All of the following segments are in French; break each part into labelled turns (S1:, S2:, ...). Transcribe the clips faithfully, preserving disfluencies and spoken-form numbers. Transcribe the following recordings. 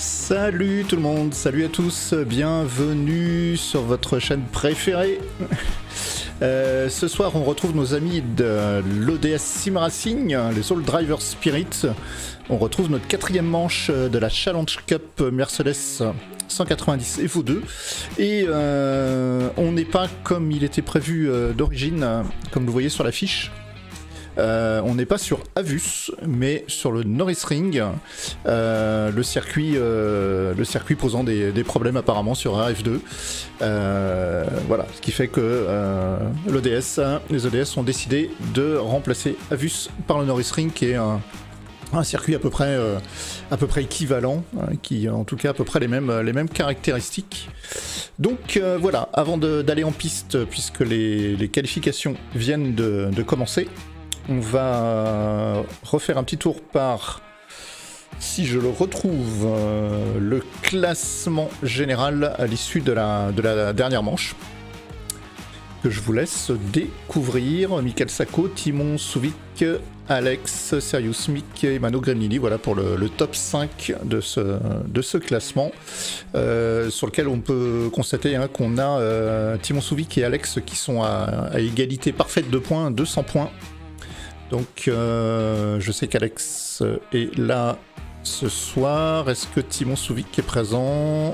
S1: Salut tout le monde, salut à tous, bienvenue sur votre chaîne préférée. euh, ce soir on retrouve nos amis de l'O D S Sim Racing, les Soul Driver Spirit. On retrouve notre quatrième manche de la Challenge Cup Mercedes cent quatre-vingt-dix F O deux. Et euh, on n'est pas comme il était prévu euh, d'origine, comme vous voyez sur l'affiche. Euh, on n'est pas sur Avus, mais sur le Norris Ring, euh, le circuit, euh, le circuit posant des, des problèmes apparemment sur R F deux. Euh, voilà, ce qui fait que euh, l'O D S, les O D S ont décidé de remplacer Avus par le Norris Ring, qui est un, un circuit à peu près, euh, à peu près équivalent, hein, qui a en tout cas à peu près les mêmes, les mêmes caractéristiques. Donc euh, voilà, avant d'aller en piste, puisque les, les qualifications viennent de, de commencer. On va refaire un petit tour par, si je le retrouve, euh, le classement général à l'issue de la, de la dernière manche, que je vous laisse découvrir. Michael Sacco, Timon Souvik, Alex, Serious Mick et Mano Gremlini, voilà pour le, le top cinq de ce, de ce classement, euh, sur lequel on peut constater hein, qu'on a euh, Timon Souvik et Alex qui sont à, à égalité parfaite de points, deux cents points. Donc euh, je sais qu'Alex est là ce soir. Est-ce que Timon Souvik est présent?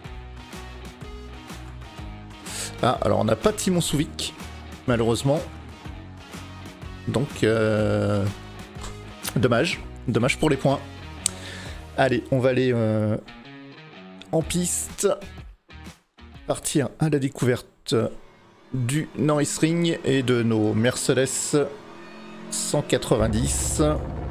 S1: Ah, alors on n'a pas Timon Souvik, malheureusement. Donc euh, dommage, dommage pour les points. Allez, on va aller euh, en piste, partir à la découverte du Norris Ring et de nos Mercedes cent quatre-vingt-dix.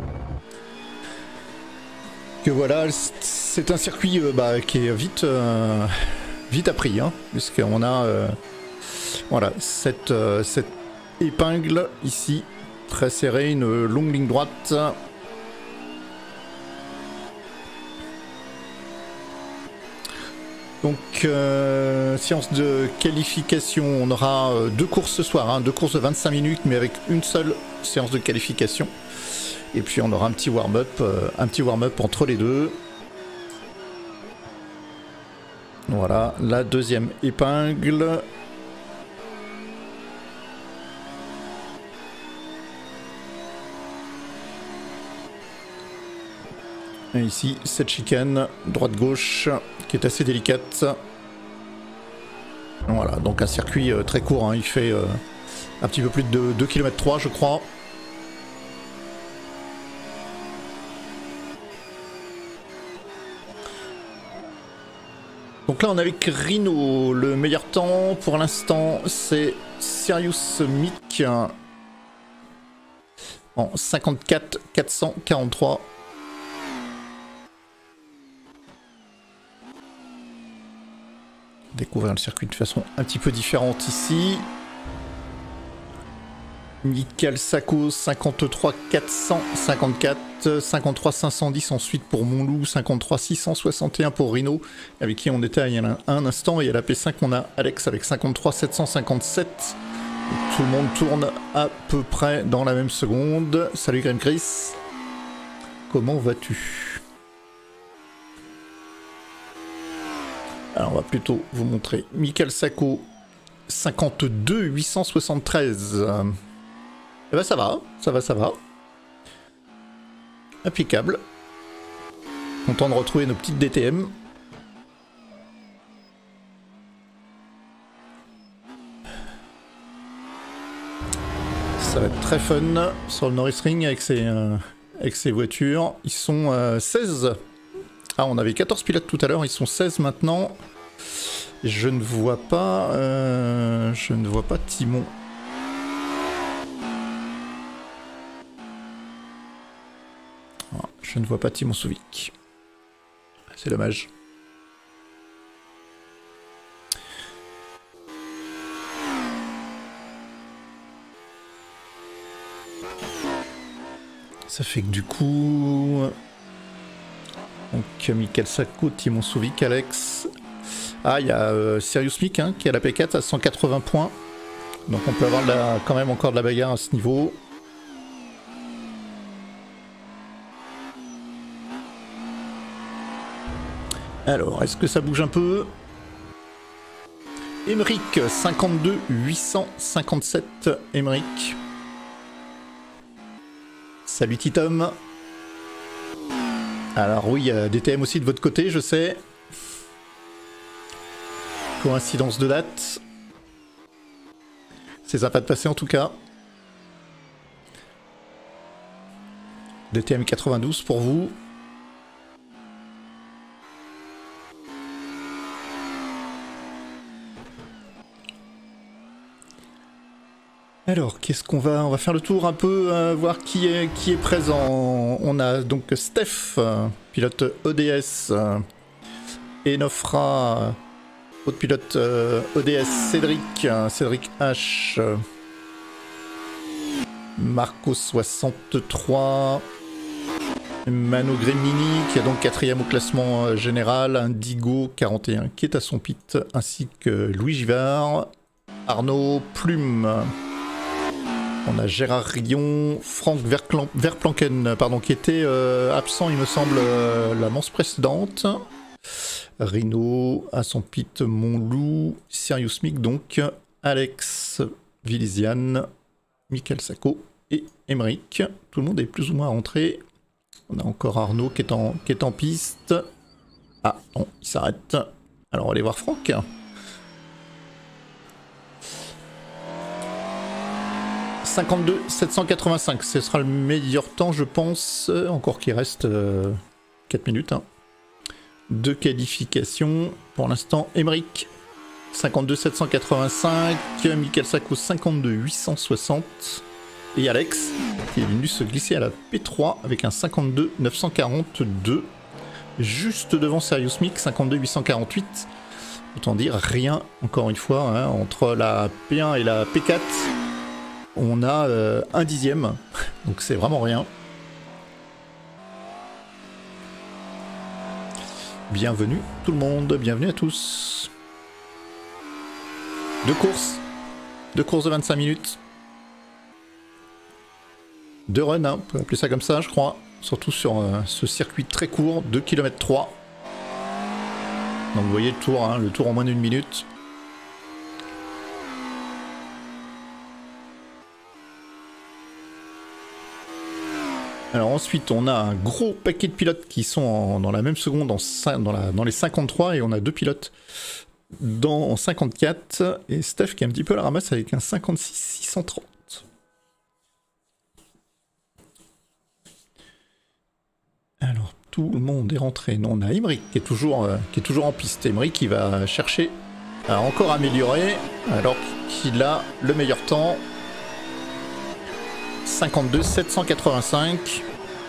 S1: Que voilà, c'est un circuit euh, bah, qui est vite, euh, vite appris, hein, puisqu'on a euh, voilà, cette, euh, cette épingle ici, très serrée, une longue ligne droite. Donc, euh, séance de qualification, on aura euh, deux courses ce soir, hein, deux courses de vingt-cinq minutes, mais avec une seule séance de qualification. Et puis on aura un petit warm-up, euh, un petit warm-up entre les deux. Voilà, la deuxième épingle. Et ici, cette chicane, droite-gauche, qui est assez délicate. Voilà, donc un circuit euh, très court, hein, il fait euh, un petit peu plus de deux kilomètres trois je crois. Donc là on est avec Rhino, le meilleur temps pour l'instant c'est Serious Mick en cinquante-quatre quatre cent quarante-trois. Découvrir le circuit de façon un petit peu différente ici. Michael Sacco, cinquante-trois quatre cent cinquante-quatre, cinquante-trois cinq cent dix ensuite pour Montlou, cinquante-trois six cent soixante et un pour Rhino, avec qui on était il y a un instant, et à la P cinq on a Alex avec cinquante-trois sept cent cinquante-sept. Tout le monde tourne à peu près dans la même seconde. Salut Graham Chris, comment vas-tu? Alors on va plutôt vous montrer Michael Sacco, cinquante-deux huit cent soixante-treize. Et ben ça va, ça va, ça va. Impeccable. Content de retrouver nos petites D T M. Ça va être très fun sur le Norris Ring avec ces, euh, avec ces voitures. Ils sont euh, seize. Ah, on avait quatorze pilotes tout à l'heure, ils sont seize maintenant. Je ne vois pas... Euh, je ne vois pas Timon. Ah, je ne vois pas Timon Souvik. C'est dommage. Ça fait que du coup... Donc Michael Sacco, Timon Souvik, Alex. Ah, il y a euh, Serious Mick hein, qui a la P quatre à cent quatre-vingts points. Donc on peut avoir de la, quand même encore de la bagarre à ce niveau. Alors, est-ce que ça bouge un peu? Emmerich, cinquante-deux huit cent cinquante-sept. Emmerich. Salut Titom. Alors oui, il y a des T M aussi de votre côté, je sais. Coïncidence de date. C'est sympa de passer en tout cas. D T M quatre-vingt-douze pour vous. Alors, qu'est-ce qu'on va... On va faire le tour un peu, euh, voir qui est, qui est présent. On a donc Steph, euh, pilote O D S, euh, Enofra, euh, autre pilote euh, O D S, Cédric, euh, Cédric H, euh, Marco soixante-trois, Mano Gremini, qui est donc quatrième au classement euh, général, Indigo quarante et un, qui est à son pit, ainsi que Louis Givard, Arnaud Plume. On a Gérard Rion, Franck Verplan Verplanken, pardon, qui était euh, absent, il me semble, euh, la manche précédente. Rino, à son pit, Montloup, Sirius Mick, donc, Alex Viliziane, Michael Sacco et Emmerich. Tout le monde est plus ou moins rentré. On a encore Arnaud qui est en, qui est en piste. Ah, non, il s'arrête. Alors, on va aller voir Franck. cinquante-deux sept cent quatre-vingt-cinq, ce sera le meilleur temps, je pense. Encore qu'il reste euh, quatre minutes. Hein. De qualification. Pour l'instant, Emmerich, cinquante-deux sept cent quatre-vingt-cinq. Michael Sacco, cinquante-deux huit cent soixante. Et Alex, qui est venu se glisser à la P trois avec un cinquante-deux neuf cent quarante-deux. Juste devant Sirius Mick, cinquante-deux huit cent quarante-huit. Autant dire rien, encore une fois, hein, entre la P un et la P quatre. On a euh, un dixième, donc c'est vraiment rien. Bienvenue tout le monde, bienvenue à tous. Deux courses, deux courses de vingt-cinq minutes. Deux runs, hein, on peut appeler ça comme ça je crois. Surtout sur euh, ce circuit très court, deux kilomètres trois. Donc vous voyez le tour, hein, le tour en moins d'une minute. Alors ensuite, on a un gros paquet de pilotes qui sont en, dans la même seconde, dans, dans, la, dans les cinquante-trois, et on a deux pilotes dans cinquante-quatre, et Steph qui est un petit peu à la ramasse avec un cinquante-six six cent trente. Alors, tout le monde est rentré. Non, on a Emmerich qui est toujours, euh, qui est toujours en piste. Emmerich qui va chercher à encore améliorer, alors qu'il a le meilleur temps. cinquante-deux sept cent quatre-vingt-cinq.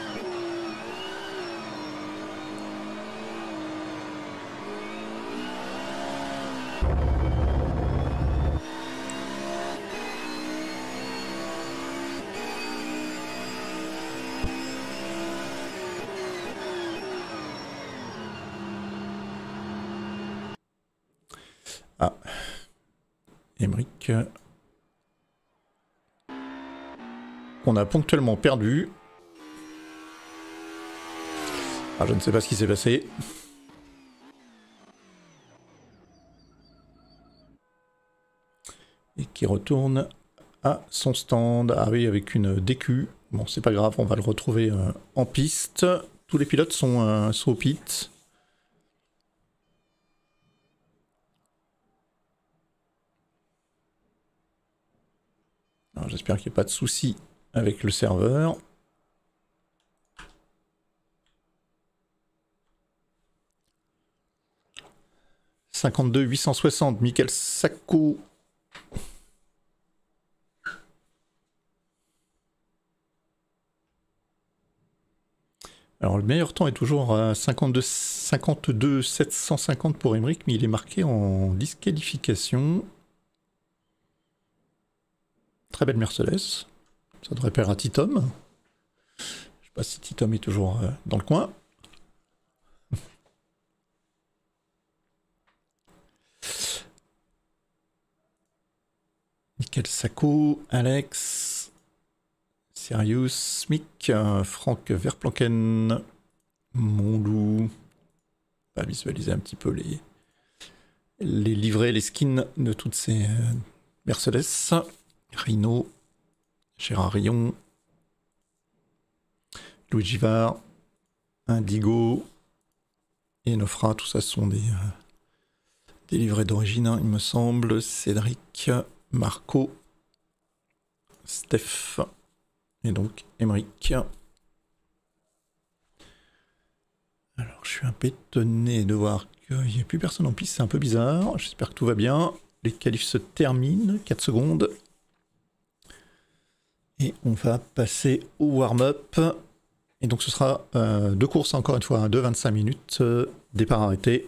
S1: Ah, Emmerich. On a ponctuellement perdu. Ah, je ne sais pas ce qui s'est passé. Et qui retourne à son stand. Ah oui, avec une D Q. Bon, c'est pas grave, on va le retrouver euh, en piste. Tous les pilotes sont, euh, sont au pit. J'espère qu'il n'y a pas de soucis avec le serveur. cinquante-deux huit cent soixante, Michael Sacco. Alors le meilleur temps est toujours à cinquante-deux sept cent cinquante pour Emmerich, mais il est marqué en disqualification. Très belle Mercedes. Ça devrait plaire à Titom. Je sais pas si Titom est toujours euh, dans le coin. Michael Sacco, Alex, Sirius Mick, euh, Franck Verplanken, Montloup, pas visualiser un petit peu les, les livrets, les skins de toutes ces euh, Mercedes. Rhino, Gérard Rion, Louis Givard, Indigo et Nofra, tout ça sont des, euh, des livrets d'origine, hein, il me semble. Cédric, Marco, Steph et donc Emeric. Alors je suis un peu étonné de voir qu'il n'y a plus personne en piste, c'est un peu bizarre. J'espère que tout va bien. Les qualifs se terminent, quatre secondes. Et on va passer au warm-up. Et donc ce sera euh, deux courses encore une fois, de vingt-cinq minutes, euh, départ arrêté.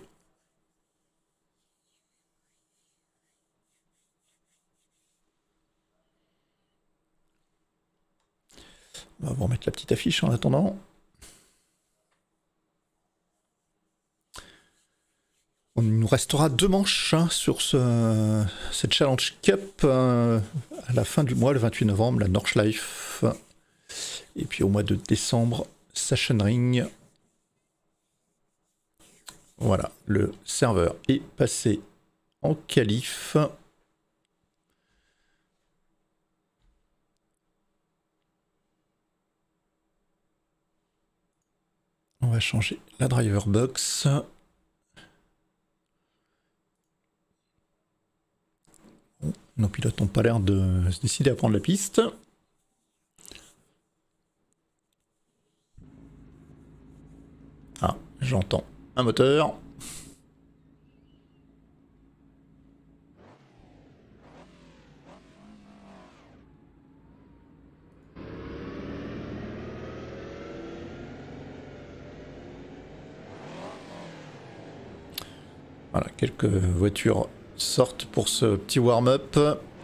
S1: On va vous remettre la petite affiche en attendant. Il nous restera deux manches hein, sur ce, cette Challenge Cup euh, à la fin du mois, le vingt-huit novembre, la Nordschleife. Et puis au mois de décembre, Sachsenring. Voilà, le serveur est passé en qualif. On va changer la driver box. Bon, nos pilotes n'ont pas l'air de se décider à prendre la piste. Ah, j'entends un moteur. Voilà, quelques voitures sortent pour ce petit warm-up.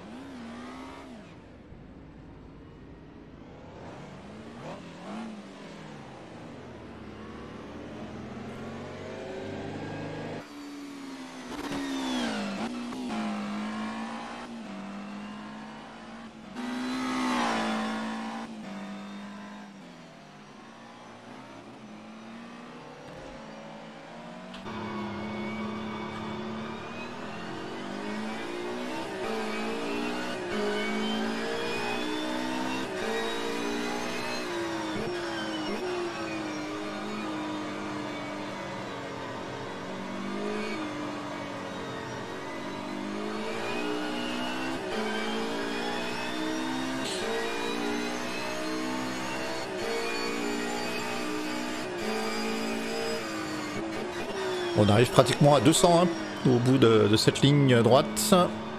S1: On arrive pratiquement à deux cents hein, au bout de, de cette ligne droite.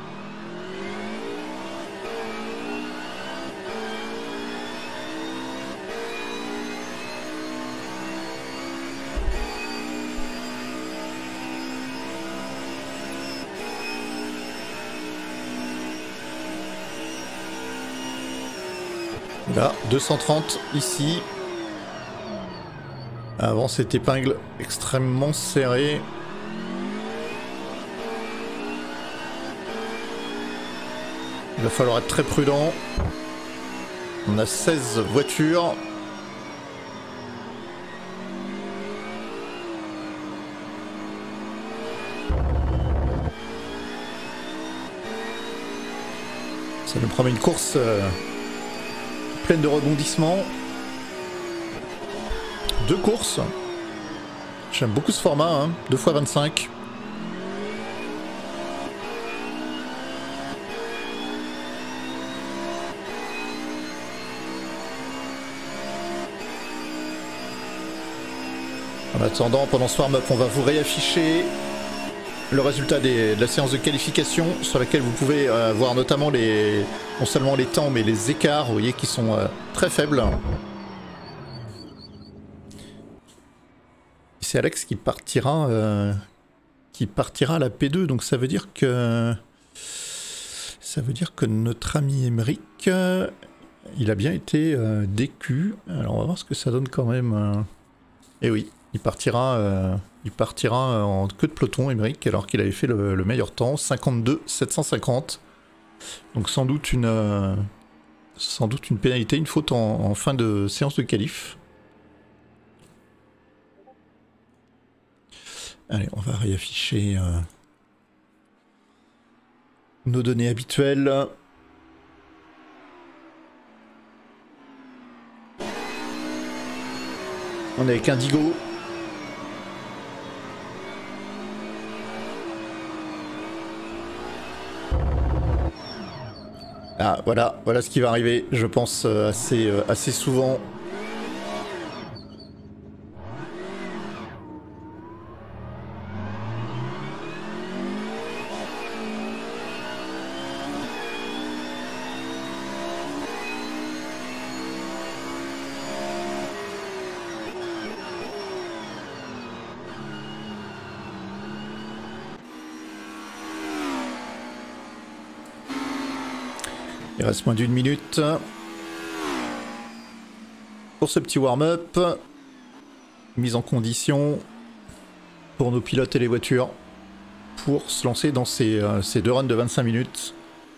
S1: Là, deux cent trente ici. Avant cette épingle extrêmement serrée. Il va falloir être très prudent. On a seize voitures. Ça nous promet une course euh, pleine de rebondissements. Deux courses. J'aime beaucoup ce format, hein. deux fois vingt-cinq. En attendant, pendant ce warm-up, on va vous réafficher le résultat des, de la séance de qualification sur laquelle vous pouvez euh, voir notamment les, non seulement les temps mais les écarts, vous voyez, qui sont euh, très faibles. C'est Alex qui partira, euh, qui partira à la P deux, donc ça veut dire que ça veut dire que notre ami Emeric, euh, il a bien été euh, décu. Alors on va voir ce que ça donne quand même. Euh... Et oui, il partira, euh, il partira en queue de peloton Emeric, alors qu'il avait fait le, le meilleur temps, cinquante-deux sept cent cinquante. Donc sans doute une, euh, sans doute une pénalité, une faute en, en fin de séance de qualif. Allez, on va réafficher euh, nos données habituelles. On est avec Indigo. Ah, voilà, voilà ce qui va arriver, je pense, euh, assez, euh, assez souvent. Il reste moins d'une minute pour ce petit warm-up. Mise en condition pour nos pilotes et les voitures pour se lancer dans ces, euh, ces deux runs de vingt-cinq minutes.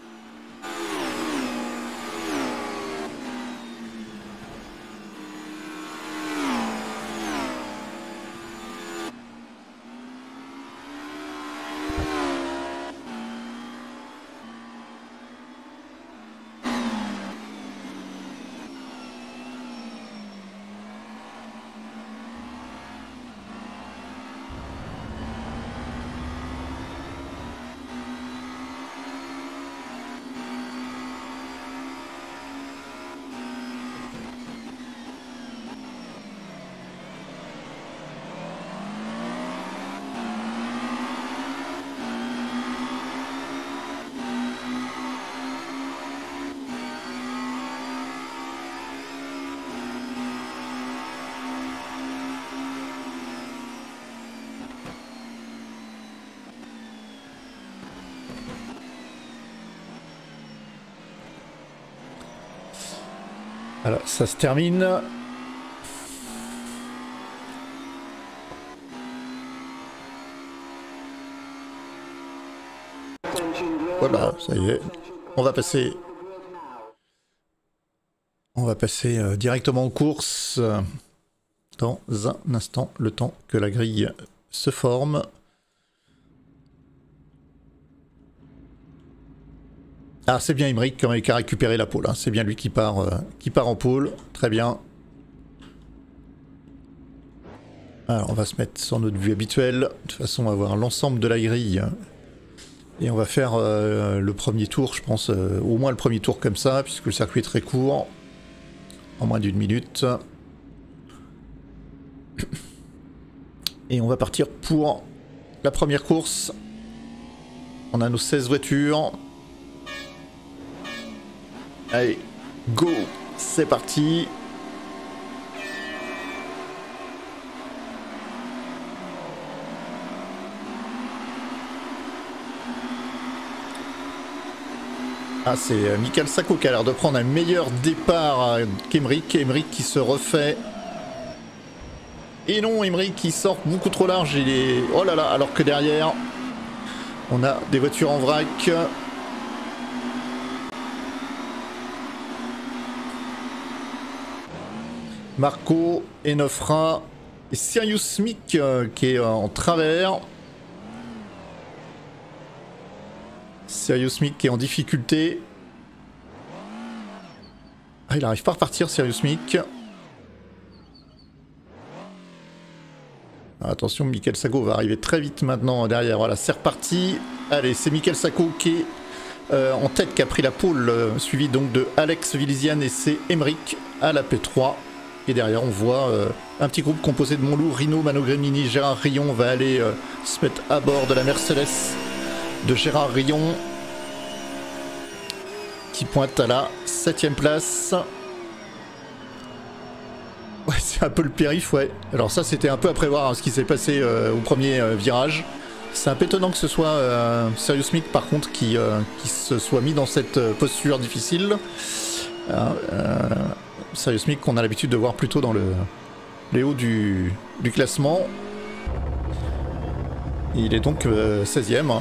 S1: Voilà, ça se termine. Voilà, ça y est. On va passer... On va passer euh, directement aux courses euh, dans un instant, le temps que la grille se forme. Ah, c'est bien Imric qui a récupéré la pole, hein. C'est bien lui qui part, euh, qui part en pole, très bien. Alors on va se mettre sur notre vue habituelle, de toute façon on va voir l'ensemble de la grille. Et on va faire euh, le premier tour, je pense, euh, au moins le premier tour comme ça, puisque le circuit est très court, en moins d'une minute. Et on va partir pour la première course. On a nos seize voitures. Allez, go, c'est parti. Ah, c'est Michael Sacco qui a l'air de prendre un meilleur départ qu'Emeric. Emeric qui se refait. Et non, Emeric qui sort beaucoup trop large. Il est... Oh là là, alors que derrière, on a des voitures en vrac. Marco, Enofra et Sirius Mick euh, qui est euh, en travers. Sirius Mick qui est en difficulté. Ah, il arrive pas à repartir, Sirius Mick. Ah, attention, Michael Sacco va arriver très vite maintenant derrière. Voilà, c'est reparti. Allez, c'est Michael Sacco qui est euh, en tête, qui a pris la pole, euh, suivi donc de Alex Viliziane et c'est Emeric à la P trois. Et derrière, on voit euh, un petit groupe composé de Montloup, Rino, Mano Gremini, Gérard Rion va aller euh, se mettre à bord de la Mercedes de Gérard Rion, qui pointe à la septième place. Ouais, c'est un peu le périph', ouais. Alors ça, c'était un peu à prévoir, hein, ce qui s'est passé euh, au premier euh, virage. C'est un peu étonnant que ce soit euh, Sirius Mick, par contre, qui, euh, qui se soit mis dans cette euh, posture difficile. Euh, euh, Sirius Mick qu'on a l'habitude de voir plutôt dans le, les hauts du, du classement. Il est donc euh, seizième.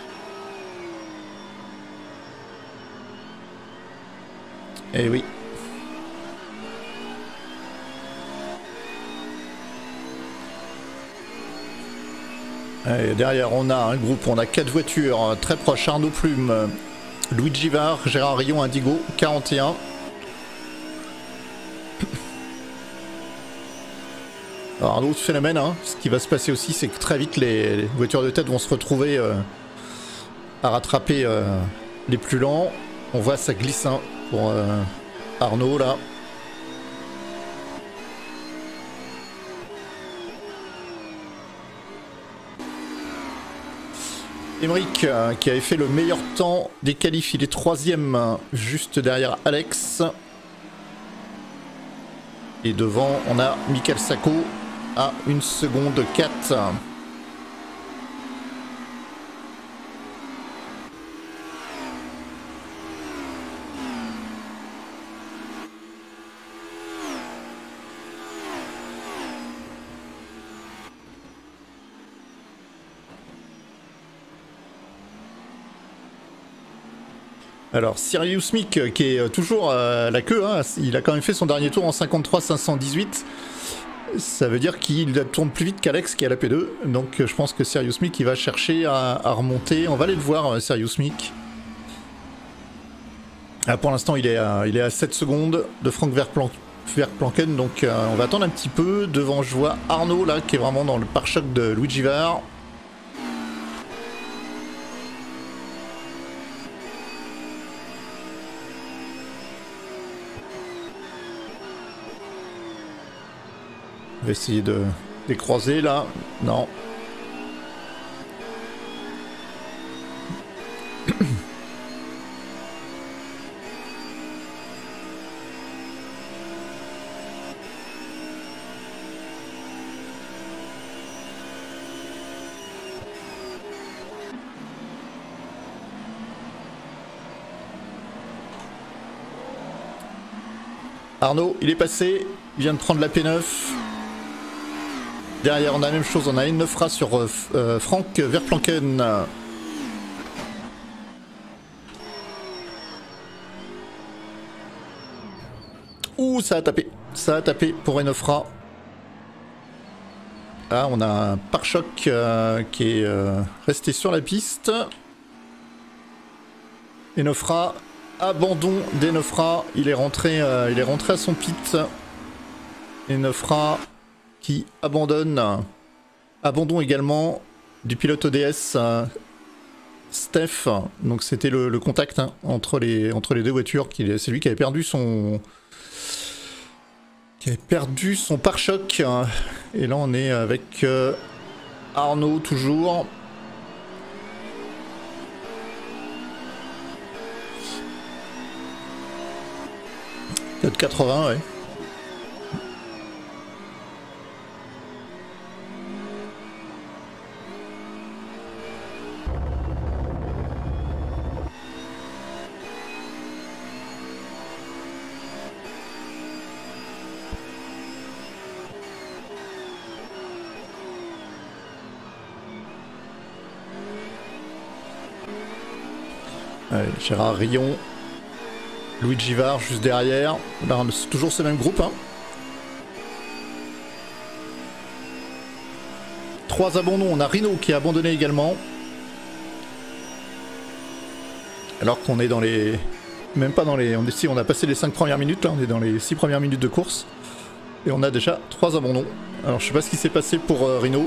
S1: Et oui, Et derrière, on a un groupe, on a quatre voitures très proches. Arnaud Plume, Luigi Var, Gérard Rion, Indigo, quarante et un. Alors un autre phénomène, hein, ce qui va se passer aussi, c'est que très vite, les, les voitures de tête vont se retrouver euh, à rattraper euh, les plus lents. On voit ça glisse hein, pour euh, Arnaud, là. Emeric euh, qui avait fait le meilleur temps des qualifs, il est troisième euh, juste derrière Alex. Et devant on a Michael Sacco à une seconde quatre. Alors Sirius Mick qui est toujours à la queue, hein, il a quand même fait son dernier tour en cinquante-trois cinq cent dix-huit. Ça veut dire qu'il tourne plus vite qu'Alex qui est à la P deux. Donc je pense que Sirius Mick il va chercher à, à remonter. On va aller le voir Sirius Mick. Ah, pour l'instant il, il est à sept secondes de Frank Verplank, Verplanken. Donc euh, on va attendre un petit peu. Devant je vois Arnaud là qui est vraiment dans le pare-choc de Luigi Var. On va essayer de les croiser là. Non. Arnaud, il est passé. Il vient de prendre la P neuf. Derrière, on a la même chose, on a une Nofra sur euh, euh, Frank Verplanken. Ouh, ça a tapé. Ça a tapé pour Enofra. Là, on a un pare-choc euh, qui est euh, resté sur la piste. Enofra, abandon d'Enofra. Il est rentré, euh, il est rentré à son pit. Enofra qui abandonne. Abandon également du pilote O D S euh, Steph. Donc c'était le, le contact hein, entre, les, entre les deux voitures. C'est lui qui avait perdu son qui avait perdu son pare-choc. Et là on est avec euh, Arnaud toujours. quatre quatre-vingts ouais. Allez, Gérard Rion, Luigi Var juste derrière. Là, c'est toujours ce même groupe. Hein. Trois abandons. On a Rino qui a abandonné également. Alors qu'on est dans les... Même pas dans les... On, est... si, on a passé les cinq premières minutes. Là, on est dans les six premières minutes de course. Et on a déjà trois abandons. Alors je sais pas ce qui s'est passé pour euh, Rino.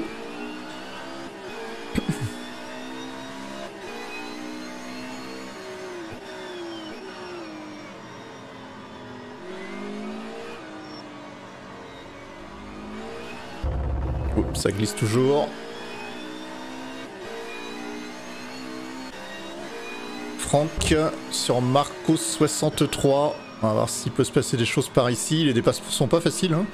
S1: Oups, ça glisse toujours. Franck sur Marco soixante-trois. On va voir s'il peut se passer des choses par ici. Les dépassements sont pas faciles. Hein.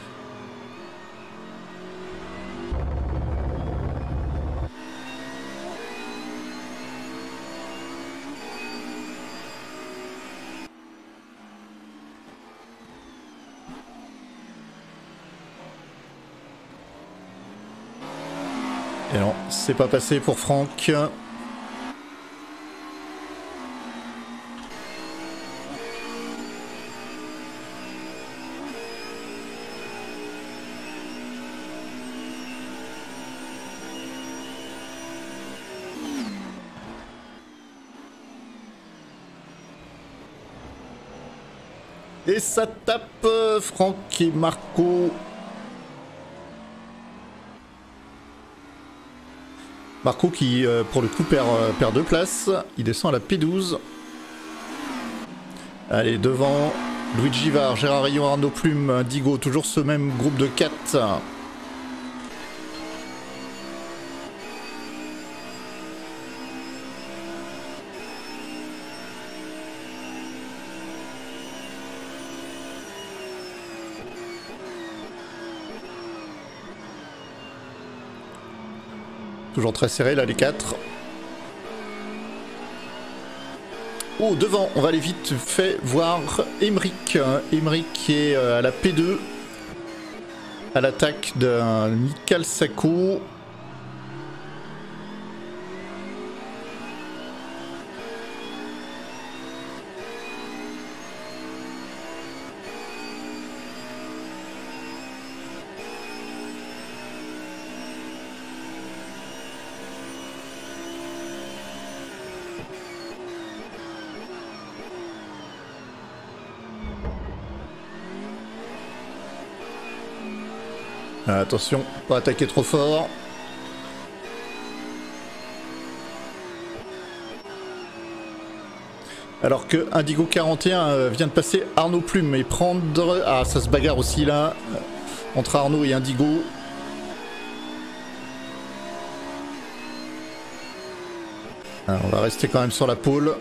S1: Et non, c'est pas passé pour Franck. Et ça tape euh, Franck et Marco. Marco qui, euh, pour le coup, perd, euh, perd deux places. Il descend à la P douze. Allez, devant, Luigi Var, Gérard Rion, Arnaud Plume, Indigo, toujours ce même groupe de quatre. Toujours très serré là les quatre. Oh, devant, on va aller vite fait voir Emeric. Emeric qui est à la P deux. À l'attaque de Mikhail Sako. Attention, pas attaquer trop fort. Alors que Indigo quarante et un vient de passer Arnaud Plume et prendre... Ah, ça se bagarre aussi là, entre Arnaud et Indigo. Alors, on va rester quand même sur la pôle.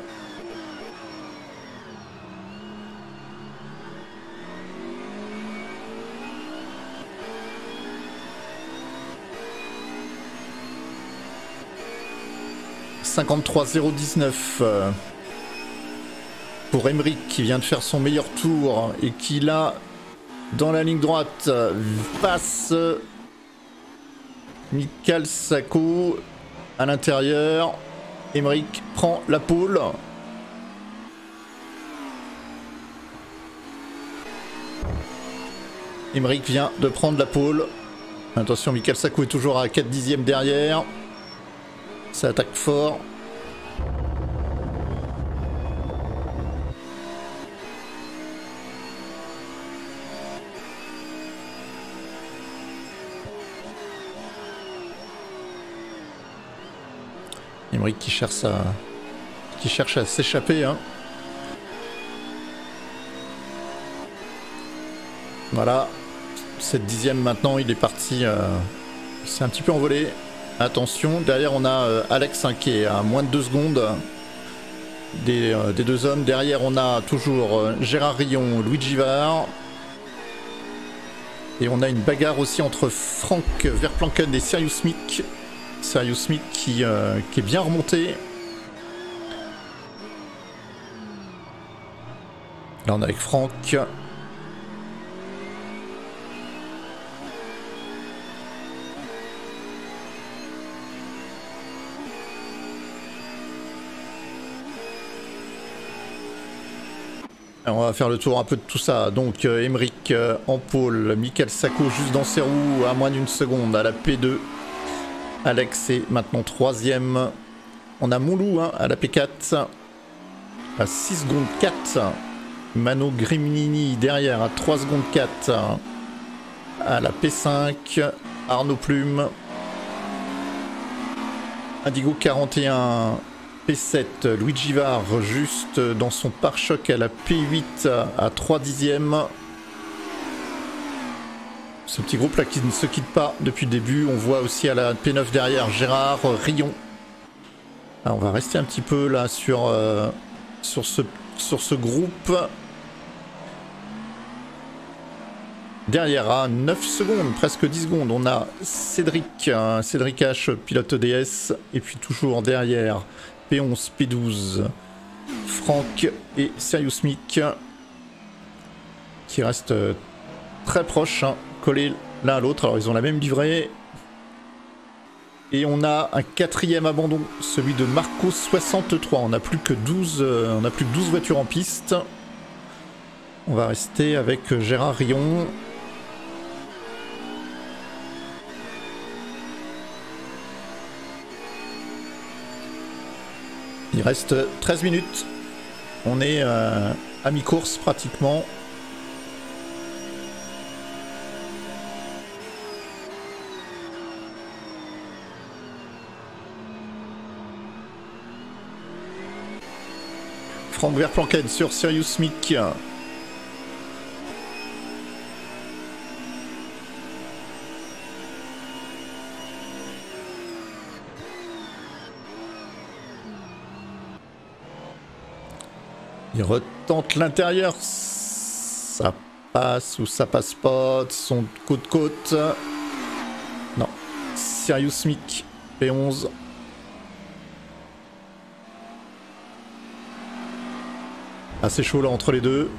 S1: cinquante-trois zéro dix-neuf pour Emeric qui vient de faire son meilleur tour et qui là dans la ligne droite passe Mikhail Sako à l'intérieur. Emeric prend la pole. Emeric vient de prendre la pole. Attention, Mikhail Sako est toujours à quatre dixièmes derrière. Ça attaque fort. Emeric qui cherche à qui cherche à s'échapper. Hein. Voilà. sept dixièmes maintenant, il est parti. Euh, c'est un petit peu envolé. Attention, derrière on a euh, Alex hein, qui est à moins de deux secondes des, euh, des deux hommes. Derrière on a toujours euh, Gérard Rion, Luigi Var. Et on a une bagarre aussi entre Frank Verplanken et Sirius Mick. Sirius Mick qui, euh, qui est bien remonté. Là on est avec Frank. Alors on va faire le tour un peu de tout ça. Donc euh, Emeric euh, en pôle, Mikhail Sako juste dans ses roues à moins d'une seconde à la P deux. Alex est maintenant troisième. On a Moulou hein, à la P quatre à six secondes quatre. Mano Grimnini derrière à trois secondes quatre à la P cinq. Arnaud Plume. Indigo quarante et un. P sept, Luigi Var juste dans son pare-choc à la P huit à trois dixièmes. Ce petit groupe là qui ne se quitte pas depuis le début. On voit aussi à la P neuf derrière Gérard Rion. Alors on va rester un petit peu là sur, euh, sur, ce, sur ce groupe. Derrière à neuf secondes, presque dix secondes, on a Cédric, hein, Cédric H, pilote E D S. Et puis toujours derrière P onze, P douze, Franck et Sirius Mick qui restent très proches, hein, collés l'un à l'autre. Alors ils ont la même livrée. Et on a un quatrième abandon, celui de Marco soixante-trois. On n'a plus que douze, euh, on a plus que douze voitures en piste. On va rester avec Gérard Rion. Il reste treize minutes. On est euh, à mi-course pratiquement. Frank Verplanken sur Sirius Mick. Il retente l'intérieur. Ça passe ou ça passe pas. Son côte-côte. Non. Sirius Mick. P onze. Assez chaud là entre les deux.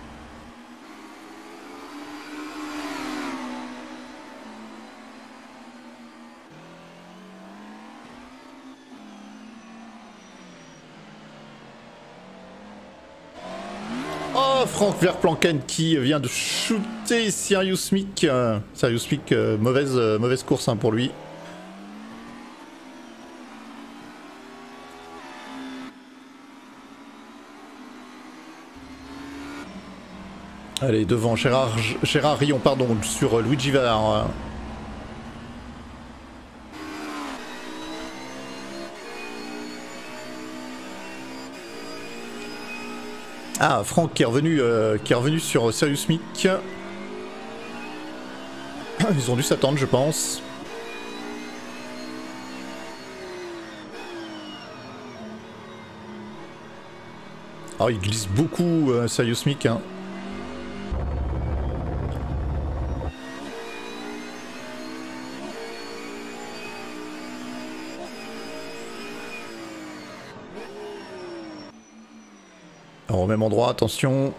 S1: Oh, Frank Verplanken qui vient de shooter Sirius Mick. Euh, Sirius Mick, euh, mauvaise, euh, mauvaise course hein, pour lui. Allez, devant Gérard, Gérard Rion, pardon, sur Luigi Var. Ah, Franck qui est revenu, euh, qui est revenu sur Sirius Mick. Ils ont dû s'attendre, je pense. Ah, il glisse beaucoup, euh, Sirius Mick. Hein. Alors, au même endroit, attention.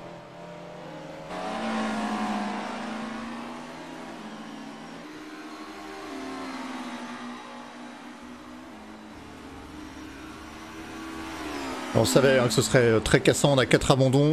S1: On savait hein, que ce serait très cassant, on a quatre abandons.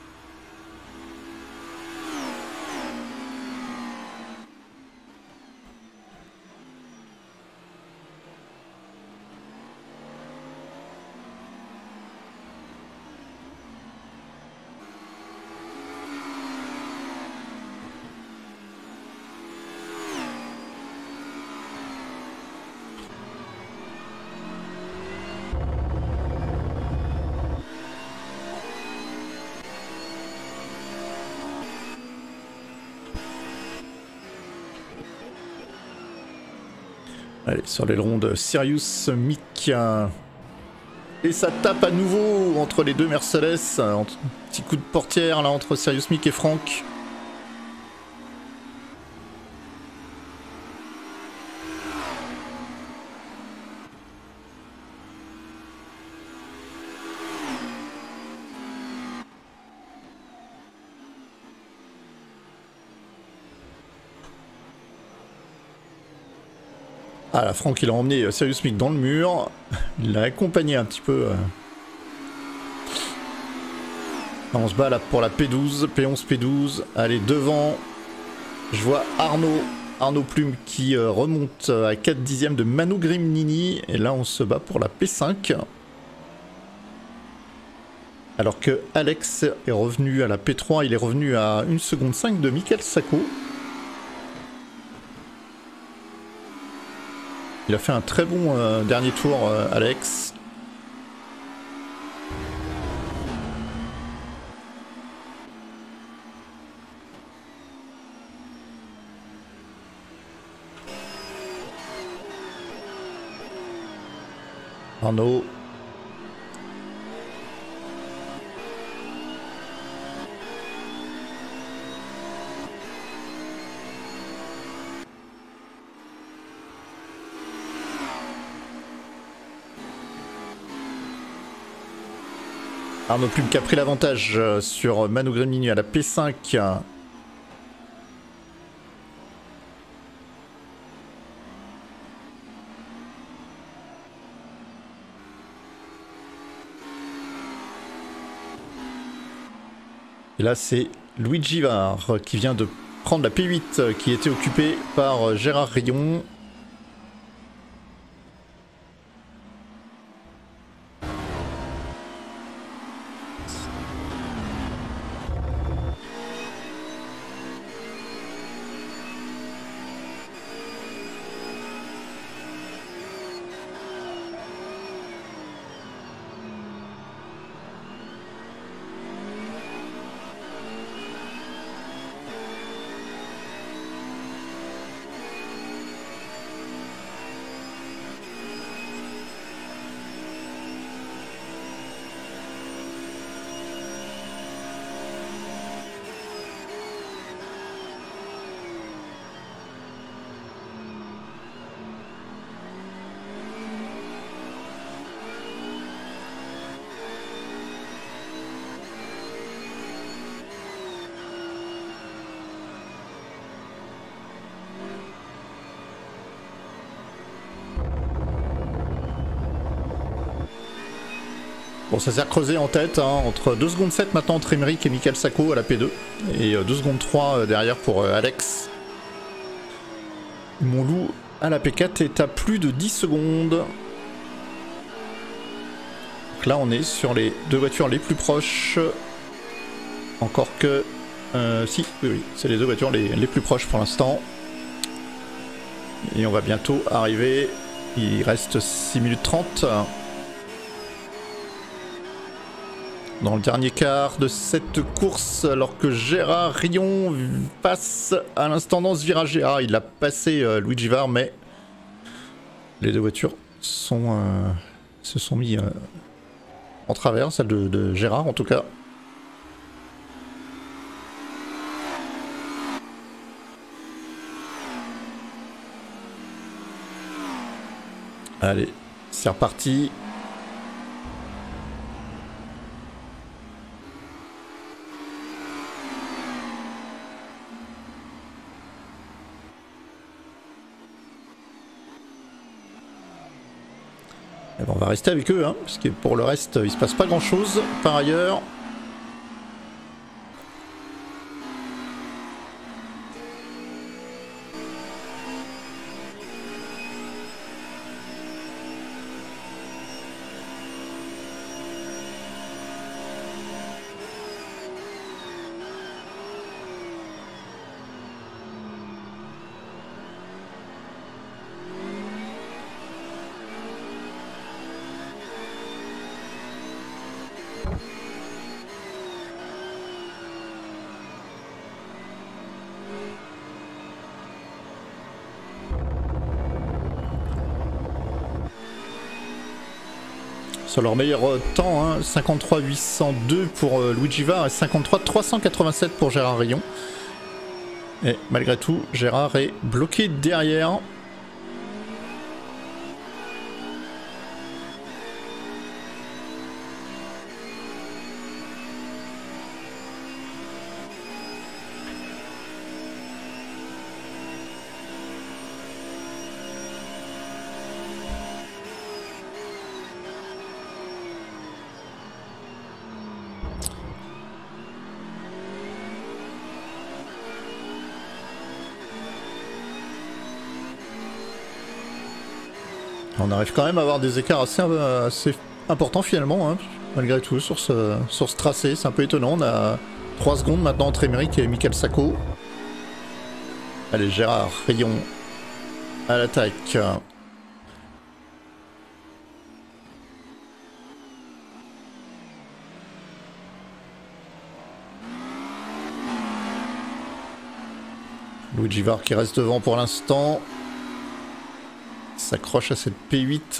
S1: Allez, sur l'aileron de Sirius Mick. Et ça tape à nouveau entre les deux Mercedes. Un petit coup de portière là entre Sirius Mick et Franck. Ah là, Franck il a emmené Sirius Mick dans le mur. Il l'a accompagné un petit peu. On se bat là pour la P douze, P onze, P douze. Allez, devant. Je vois Arnaud. Arnaud Plume qui remonte à quatre dixièmes de Manu Grimnini. Et là on se bat pour la P cinq. Alors que Alex est revenu à la P trois. Il est revenu à une seconde cinq de Michael Sacco. Il a fait un très bon euh, dernier tour, euh, Alex. Arnaud. Arnaud Plume qui a pris l'avantage sur Manu Grimnini à la P cinq. Et là c'est Luigi Var qui vient de prendre la P huit qui était occupée par Gérard Rion. Bon, ça s'est recreusé en tête, hein, entre deux secondes sept maintenant entre Emeric et Michael Sacco à la P deux. Et euh, deux secondes trois euh, derrière pour euh, Alex. Mon loup à la P quatre est à plus de dix secondes. Donc là on est sur les deux voitures les plus proches. Encore que... Euh, si, oui, oui, c'est les deux voitures les, les plus proches pour l'instant. Et on va bientôt arriver. Il reste six minutes trente. Dans le dernier quart de cette course, alors que Gérard Rion passe à l'instant dans ce virage. Ah, il a passé euh, Luigi Var, mais les deux voitures sont, euh, se sont mis euh, en travers, celle de, de Gérard en tout cas. Allez, c'est reparti. Et ben on va rester avec eux, hein, parce que pour le reste, il se passe pas grand chose par ailleurs. Sur leur meilleur temps, hein, cinquante-trois huit cent deux pour euh, Luigi Var et cinquante-trois trois cent quatre-vingt-sept pour Gérard Rion. Et malgré tout, Gérard est bloqué derrière. On arrive quand même à avoir des écarts assez, assez importants finalement, hein, malgré tout, sur ce, sur ce tracé. C'est un peu étonnant. On a trois secondes maintenant entre Emeric et Michael Sacco. Allez, Gérard Rion à l'attaque. Luigi Var qui reste devant pour l'instant. S'accroche à cette P huit.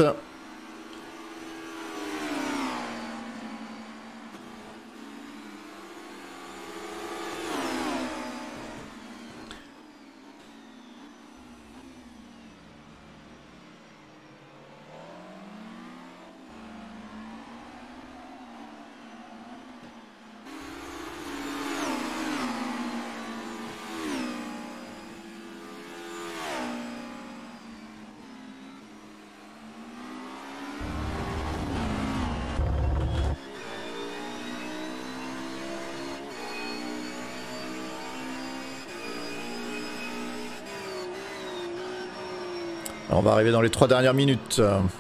S1: On va arriver dans les trois dernières minutes.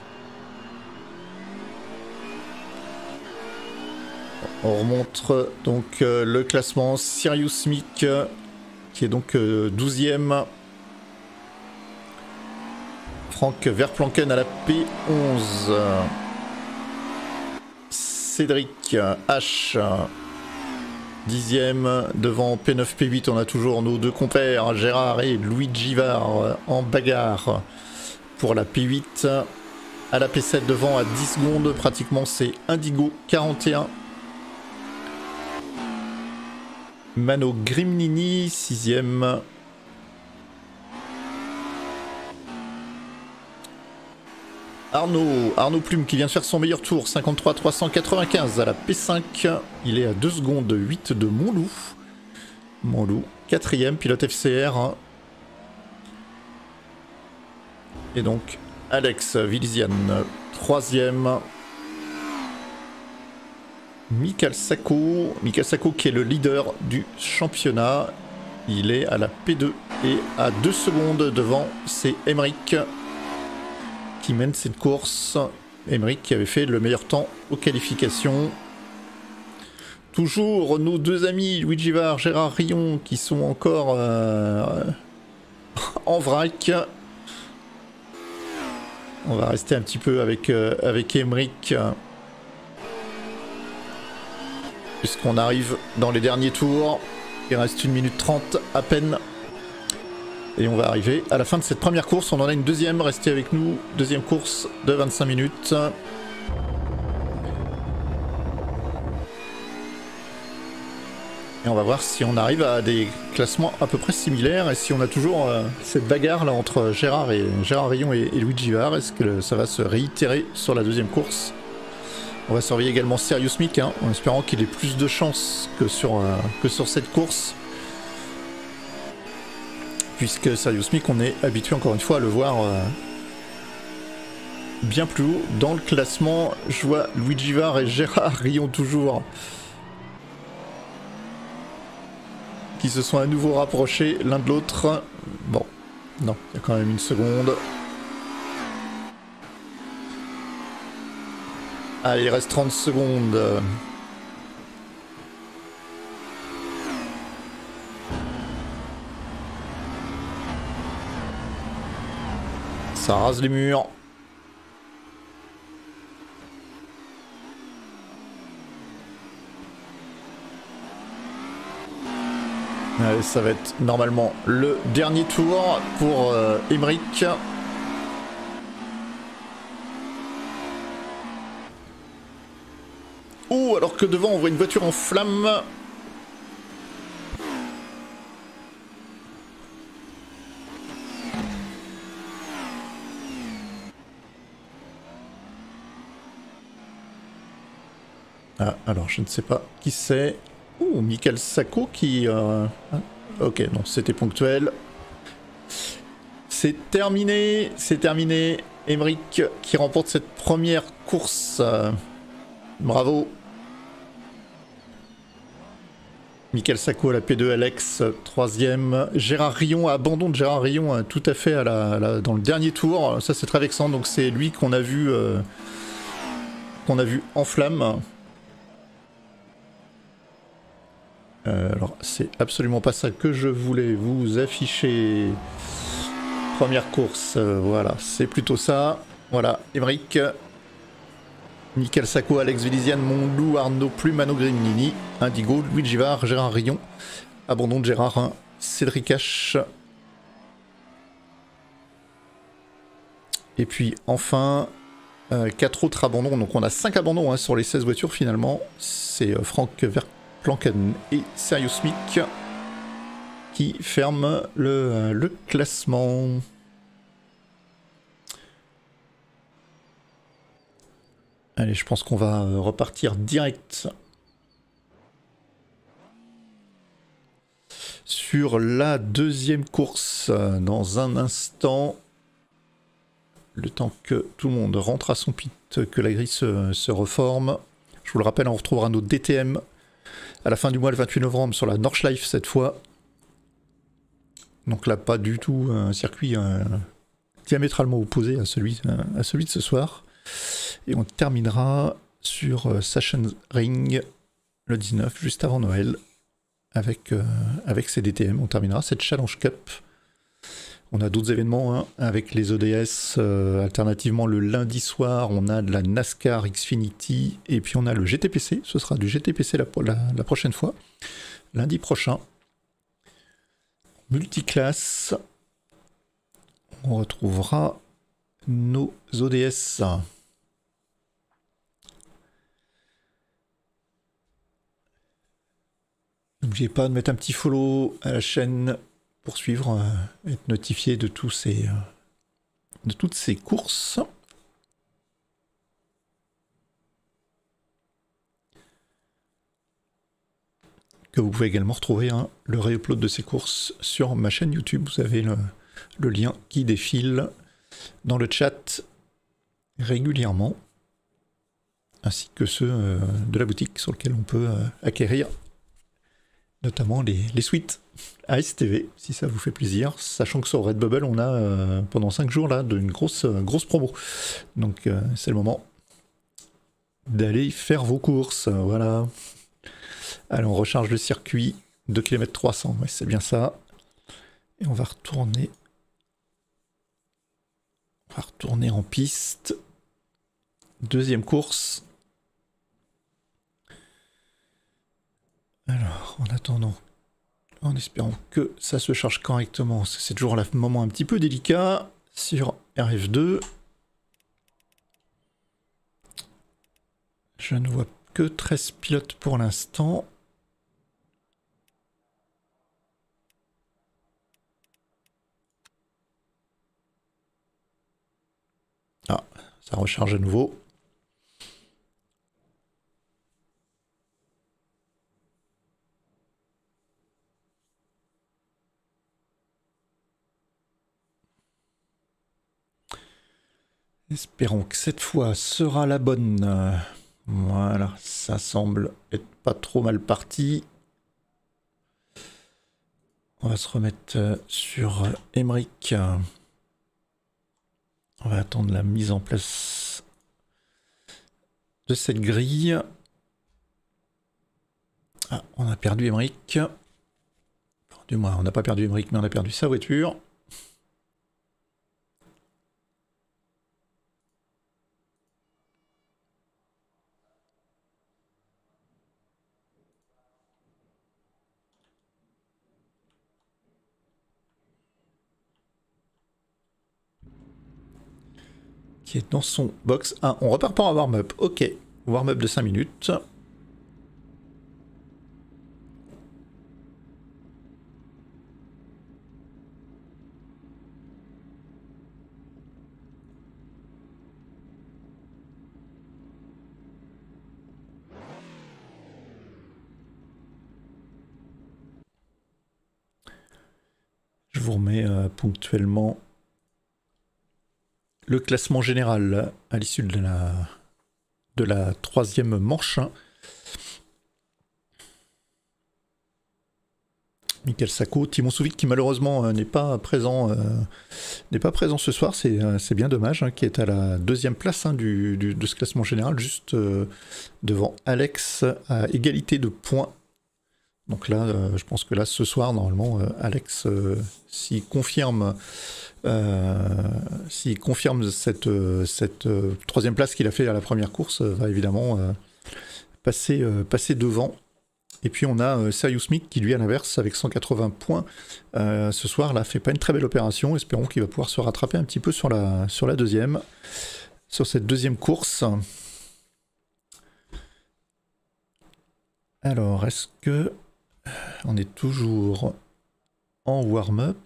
S1: On remonte donc euh, le classement. Sirius Mick euh, qui est donc euh, douzième. Frank Verplanken à la P onze. Cédric H dixième. Devant P neuf P huit, on a toujours nos deux compères, Gérard et Luigi Var en bagarre. Pour la P huit, à la P sept devant à dix secondes, pratiquement c'est Indigo quarante et un. Mano Grimnini sixième. Arnaud, Arnaud Plume qui vient de faire son meilleur tour, cinquante-trois trois cent quatre-vingt-quinze à la P cinq. Il est à deux secondes huit de Montloup. Montloup, quatrième, pilote F C R. Et donc Alex Vilizian, troisième. Mikael Sacco. Mikael Sacco qui est le leader du championnat. Il est à la P deux et à deux secondes devant, c'est Emmerich qui mène cette course. Emmerich qui avait fait le meilleur temps aux qualifications. Toujours nos deux amis Louis Givard, Gérard Rion qui sont encore euh, en vrac. On va rester un petit peu avec, euh, avec Emmerich. Puisqu'on arrive dans les derniers tours. Il reste une minute trente à peine. Et on va arriver à la fin de cette première course. On en a une deuxième, restez avec nous. Deuxième course de vingt-cinq minutes. Et on va voir si on arrive à des classements à peu près similaires et si on a toujours euh, cette bagarre là entre Gérard et Gérard Rion et, et Louis Givard. Est-ce que ça va se réitérer sur la deuxième course? On va surveiller également Serious Mick, hein, en espérant qu'il ait plus de chance que sur, euh, que sur cette course. Puisque Serious Mick, on est habitué encore une fois à le voir euh, bien plus haut dans le classement. Je vois Louis Givard et Gérard Rion toujours qui se sont à nouveau rapprochés l'un de l'autre. Bon, non, il y a quand même une seconde. Allez, il reste trente secondes. Ça rase les murs. Allez, ça va être normalement le dernier tour pour euh, Emmerich. Oh, alors que devant on voit une voiture en flammes. Ah, alors je ne sais pas qui c'est. Oh, Mikael Sacco qui... Euh... Ok, non, c'était ponctuel. C'est terminé, c'est terminé. Emmerich qui remporte cette première course. Euh... Bravo. Mikael Sacco à la P deux, Alex troisième. Gérard Rion, abandon de Gérard Rion tout à fait à la, à la, dans le dernier tour. Ça c'est très vexant, donc c'est lui qu'on a vu euh, qu'on a vu en flamme. Euh, alors c'est absolument pas ça que je voulais vous afficher. Première course, euh, voilà, c'est plutôt ça. Voilà, Emmerich. Mikael Sacco, Alex Veliziane, Montlou, Arnaud Plume, Mano Grignini, Indigo, Louis Givard, Gérard Rion, abandon de Gérard, hein, Cédric H. Et puis enfin, euh, quatre autres abandons. Donc on a cinq abandons hein, sur les seize voitures finalement. C'est euh, Frank Verplanken et Serious Mick qui ferment le, euh, le classement. Allez, je pense qu'on va repartir direct sur la deuxième course dans un instant. Le temps que tout le monde rentre à son pit, que la grille se, se reforme. Je vous le rappelle, on retrouvera nos D T M à la fin du mois, le vingt-huit novembre, sur la Nordschleife cette fois. Donc là, pas du tout un circuit euh, diamétralement opposé à celui, à celui de ce soir. Et on terminera sur euh, Sachsenring le dix-neuf, juste avant Noël, avec, euh, avec ces D T M. On terminera cette Challenge Cup. On a d'autres événements hein, avec les O D S. Euh, alternativement, le lundi soir, on a de la NASCAR Xfinity. Et puis on a le G T P C. Ce sera du G T P C la, la, la prochaine fois. Lundi prochain. Multiclasse. On retrouvera nos O D S. N'oubliez pas de mettre un petit follow à la chaîne pour suivre, euh, être notifié de, tous ces, euh, de toutes ces courses. Que vous pouvez également retrouver hein, le réupload de ces courses sur ma chaîne YouTube. Vous avez le, le lien qui défile dans le chat régulièrement. ainsi que ceux euh, de la boutique sur lesquels on peut euh, acquérir notamment les, les suites A S T V, si ça vous fait plaisir, sachant que sur Redbubble, on a euh, pendant cinq jours là, de une grosse, euh, grosse promo. Donc euh, c'est le moment d'aller faire vos courses, voilà. Allez, on recharge le circuit, deux kilomètres trois cents, ouais, c'est bien ça. Et on va retourner... On va retourner en piste. Deuxième course. Alors, en attendant, en espérant que ça se charge correctement, c'est toujours un moment un petit peu délicat sur R F deux. Je ne vois que treize pilotes pour l'instant. Ah, ça recharge à nouveau. Espérons que cette fois sera la bonne. Voilà, ça semble être pas trop mal parti. On va se remettre sur Emmerich. On va attendre la mise en place de cette grille. Ah, on a perdu Emmerich. Du moins, on n'a pas perdu Emmerich, mais on a perdu sa voiture. Qui est dans son box. Ah, on repart pas en warm-up. Ok. Warm-up de cinq minutes. Je vous remets euh, ponctuellement le classement général à l'issue de la, de la troisième manche. Michael Sacco, Timon Souvic qui malheureusement euh, n'est pas présent euh, n'est pas présent ce soir, c'est euh, bien dommage, hein, qui est à la deuxième place hein, du, du, de ce classement général, juste euh, devant Alex à égalité de points. Donc là, euh, je pense que là, ce soir, normalement, euh, Alex, euh, s'il confirme, euh, s'il confirme cette, euh, cette euh, troisième place qu'il a fait à la première course, euh, va évidemment euh, passer, euh, passer devant. Et puis on a euh, Serious Mick qui, lui, à l'inverse, avec cent quatre-vingts points, euh, ce soir, là, fait pas une très belle opération. Espérons qu'il va pouvoir se rattraper un petit peu sur la, sur la deuxième, sur cette deuxième course. Alors, est-ce que... On est toujours en warm-up.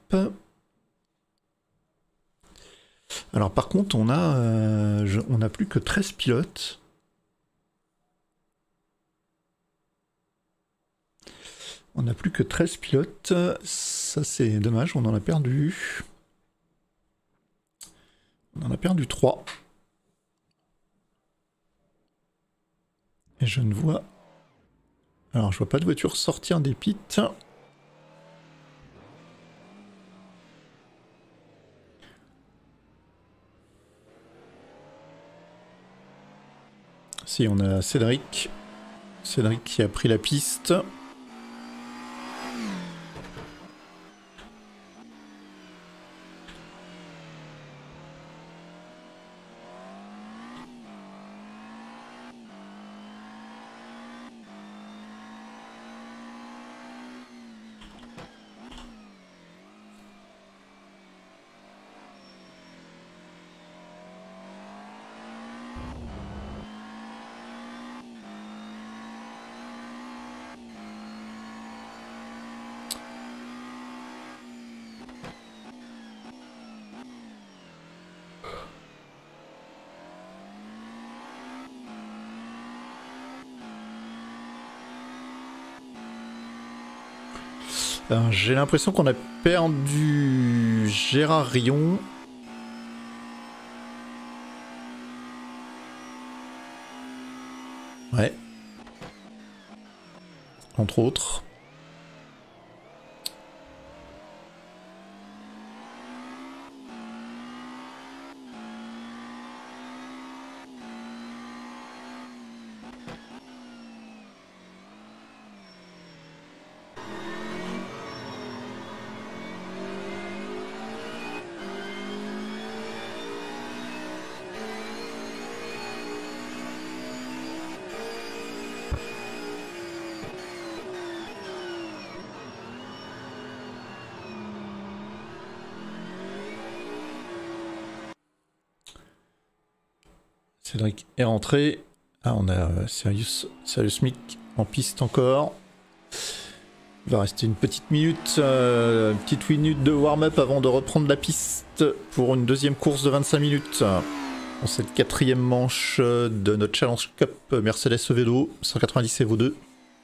S1: Alors par contre, on a, euh, je, on a plus que treize pilotes. On n'a plus que treize pilotes. Ça c'est dommage, on en a perdu. On en a perdu trois. Et je ne vois... Alors je vois pas de voiture sortir des pits. Si, on a Cédric. Cédric qui a pris la piste. J'ai l'impression qu'on a perdu Gérard Rion. Ouais. Entre autres. Cédric est rentré. Ah, on a euh, Sirius, Sirius Mick en piste encore. Il va rester une petite minute, euh, une petite minute de warm-up avant de reprendre la piste pour une deuxième course de vingt-cinq minutes. Dans cette quatrième manche de notre Challenge Cup Mercedes E V deux cent quatre-vingt-dix Evo deux.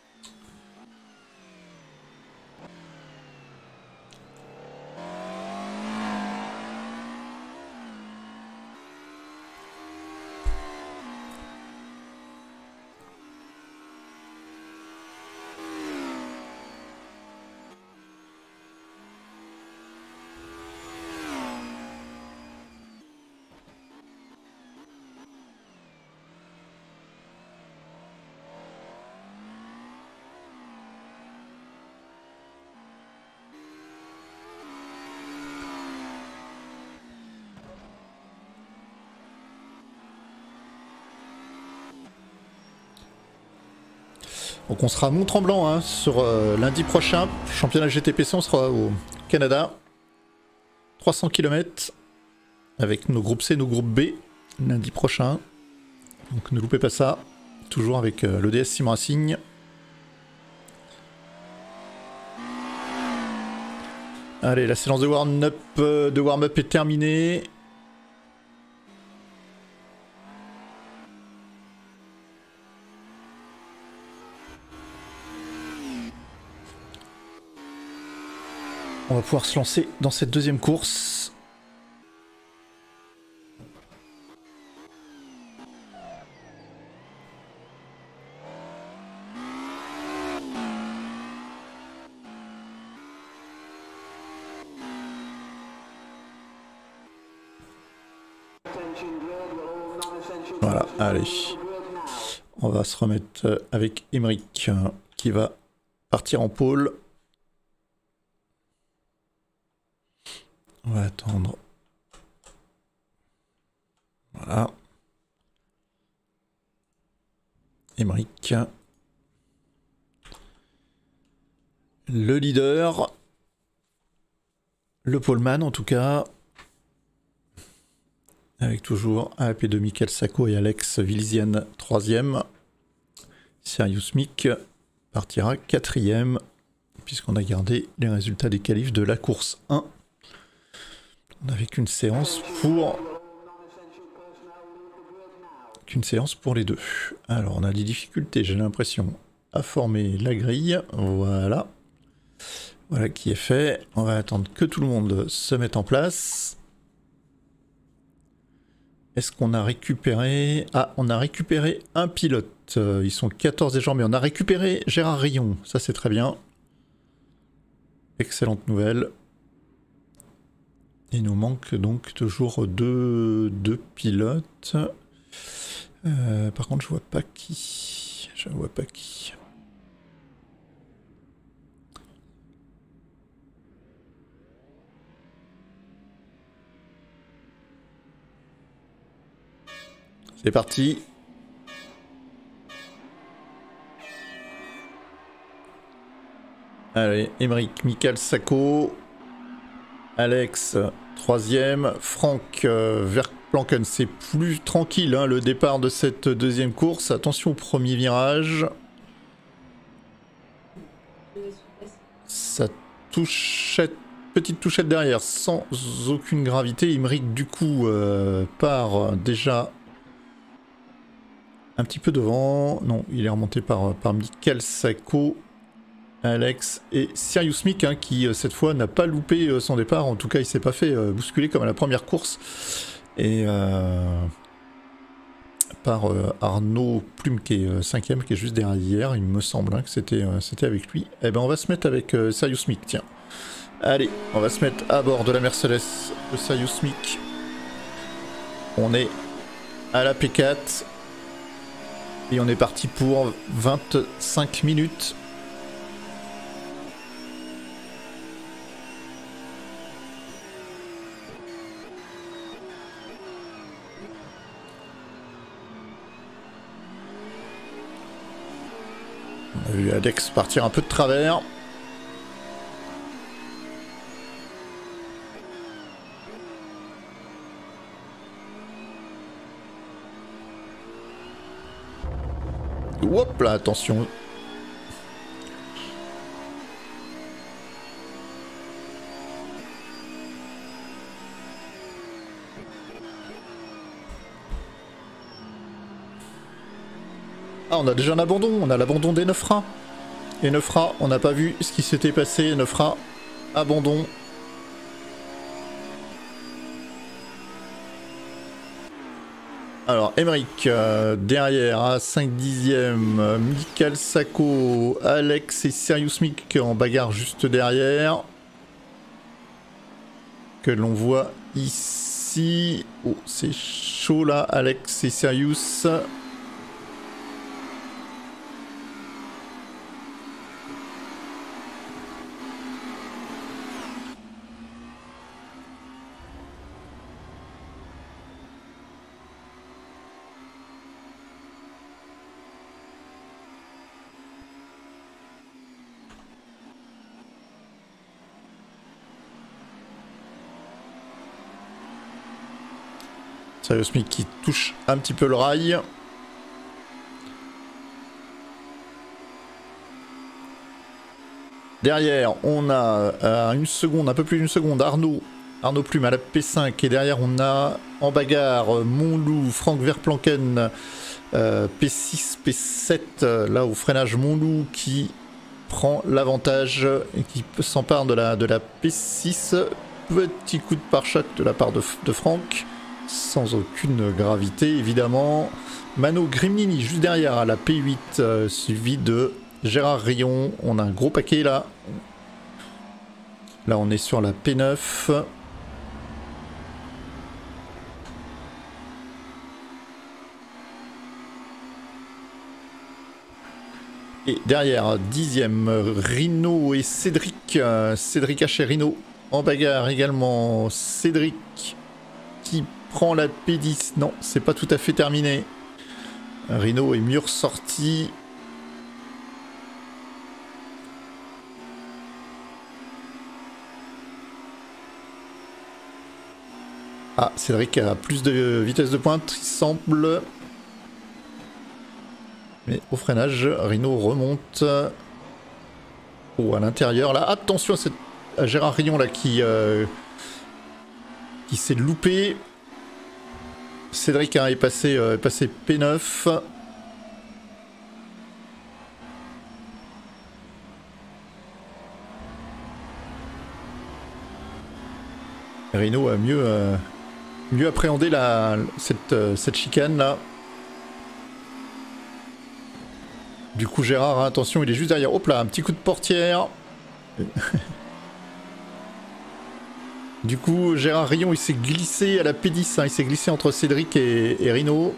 S1: Donc on sera à Mont-Tremblant hein, sur euh, lundi prochain, championnat G T P C, on sera au Canada, trois cents kilomètres avec nos groupes C, nos groupes B, lundi prochain. Donc ne loupez pas ça, toujours avec euh, l'O D S Sim Racing. Allez, la séance de warm-up euh, de warm-up est terminée. On va pouvoir se lancer dans cette deuxième course. Voilà, allez. On va se remettre avec Emeric qui va partir en pôle. On va attendre. Voilà. Emeric. Le leader. Le poleman en tout cas. Avec toujours A P de Michael Sacco et Alex Vilizienne troisième. Sirius Mick partira quatrième. Puisqu'on a gardé les résultats des qualifs de la course un. On n'avait qu'une séance pour... qu'une séance pour les deux. Alors on a des difficultés, j'ai l'impression, à former la grille. Voilà. Voilà qui est fait. On va attendre que tout le monde se mette en place. Est-ce qu'on a récupéré... Ah, on a récupéré un pilote. Ils sont quatorze déjà, mais on a récupéré Gérard Rion. Ça c'est très bien. Excellente nouvelle. Il nous manque donc toujours deux, deux pilotes. Euh, par contre, je vois pas qui. Je vois pas qui. C'est parti. Allez, Emeric, Michael Sacco, Alex, troisième, Franck euh, Verplanken, c'est plus tranquille hein, le départ de cette deuxième course. Attention au premier virage. Ça touchette, petite touchette derrière, sans aucune gravité. Emeric du coup euh, part déjà un petit peu devant. Non, il est remonté par, par Michael Sacco. Alex et Sirius Mick hein, qui cette fois n'a pas loupé euh, son départ, en tout cas il s'est pas fait euh, bousculer comme à la première course et euh, par euh, Arnaud Plume qui est euh, cinquième, qui est juste derrière, il me semble hein, que c'était euh, c'était avec lui. Et ben on va se mettre avec euh, Serious Mick, tiens. Allez, on va se mettre à bord de la Mercedes de Serious Mick. On est à la P quatre. Et on est parti pour vingt-cinq minutes. On a vu Alex partir un peu de travers. Hop là, attention. Ah, on a déjà un abandon, on a l'abandon des neuf rats. Et neuf rats, on n'a pas vu ce qui s'était passé. neuf rats, abandon. Alors, Emmerich, euh, derrière, à cinq dixièmes, euh, Michael Sacco, Alex et Serious Mick en bagarre juste derrière. Que l'on voit ici. Oh, c'est chaud là, Alex et Serious. Serious Mick qui touche un petit peu le rail. Derrière, on a euh, une seconde, un peu plus d'une seconde, Arnaud. Arnaud Plume à la P cinq. Et derrière, on a en bagarre Montloup, Franck Verplanken, euh, P six, P sept. Là, au freinage, Montloup qui prend l'avantage et qui s'empare de la, de la P six. Petit coup de pare-choc de la part de, de Franck. Sans aucune gravité évidemment. Mano Grimini juste derrière à la P huit, euh, suivi de Gérard Rion. On a un gros paquet là. Là on est sur la P neuf. Et derrière, dixième, Rino et Cédric. Euh, Cédric H et Rino en bagarre également. Cédric qui prend la P dix. Non, c'est pas tout à fait terminé. Rino est mieux ressorti. Ah, Cédric a plus de vitesse de pointe, il semble. Mais au freinage, Rino remonte. Oh, à l'intérieur, là. Attention à, cette... à Gérard Rion, là, qui, euh... qui s'est loupé. Cédric hein, est, passé, euh, est passé P neuf. Rino a mieux, euh, mieux appréhendé la, cette, euh, cette chicane là. Du coup Gérard, hein, attention, il est juste derrière. Hop là, un petit coup de portière. Du coup, Gérard Rion, il s'est glissé à la P dix, hein, il s'est glissé entre Cédric et, et Rino.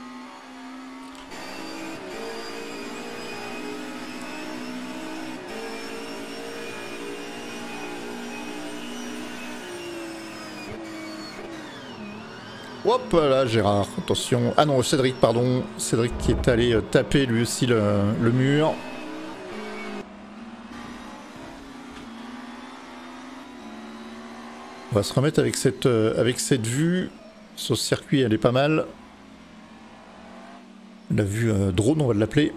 S1: Hop là, Gérard, attention. Ah non, Cédric, pardon. Cédric qui est allé taper lui aussi le, le mur. On va se remettre avec cette, euh, avec cette vue. Sur ce circuit, elle est pas mal. La vue euh, drone, on va l'appeler.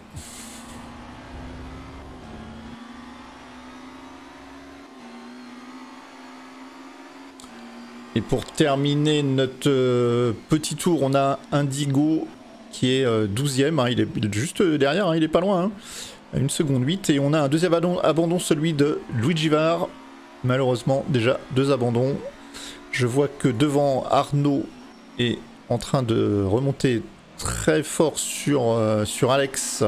S1: Et pour terminer notre euh, petit tour, on a Indigo qui est euh, douzième. Hein, il, est, il est juste derrière, hein, il est pas loin. Hein, à une seconde huit. Et on a un deuxième abandon, abandon celui de Luigi Var. Malheureusement, déjà deux abandons. Je vois que devant, Arnaud est en train de remonter très fort sur, euh, sur Alex.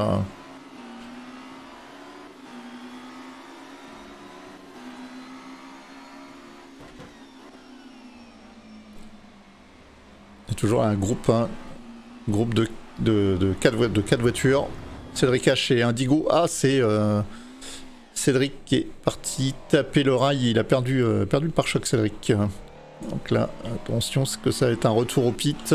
S1: Il y a toujours un groupe, un groupe de, de, de, quatre, de quatre voitures. Cédric H et Indigo. Ah, c'est euh, Cédric qui est parti taper le rail. Il a perdu, euh, perdu le pare-choc, Cédric. Donc là, attention, c'est que ça va être un retour au pit.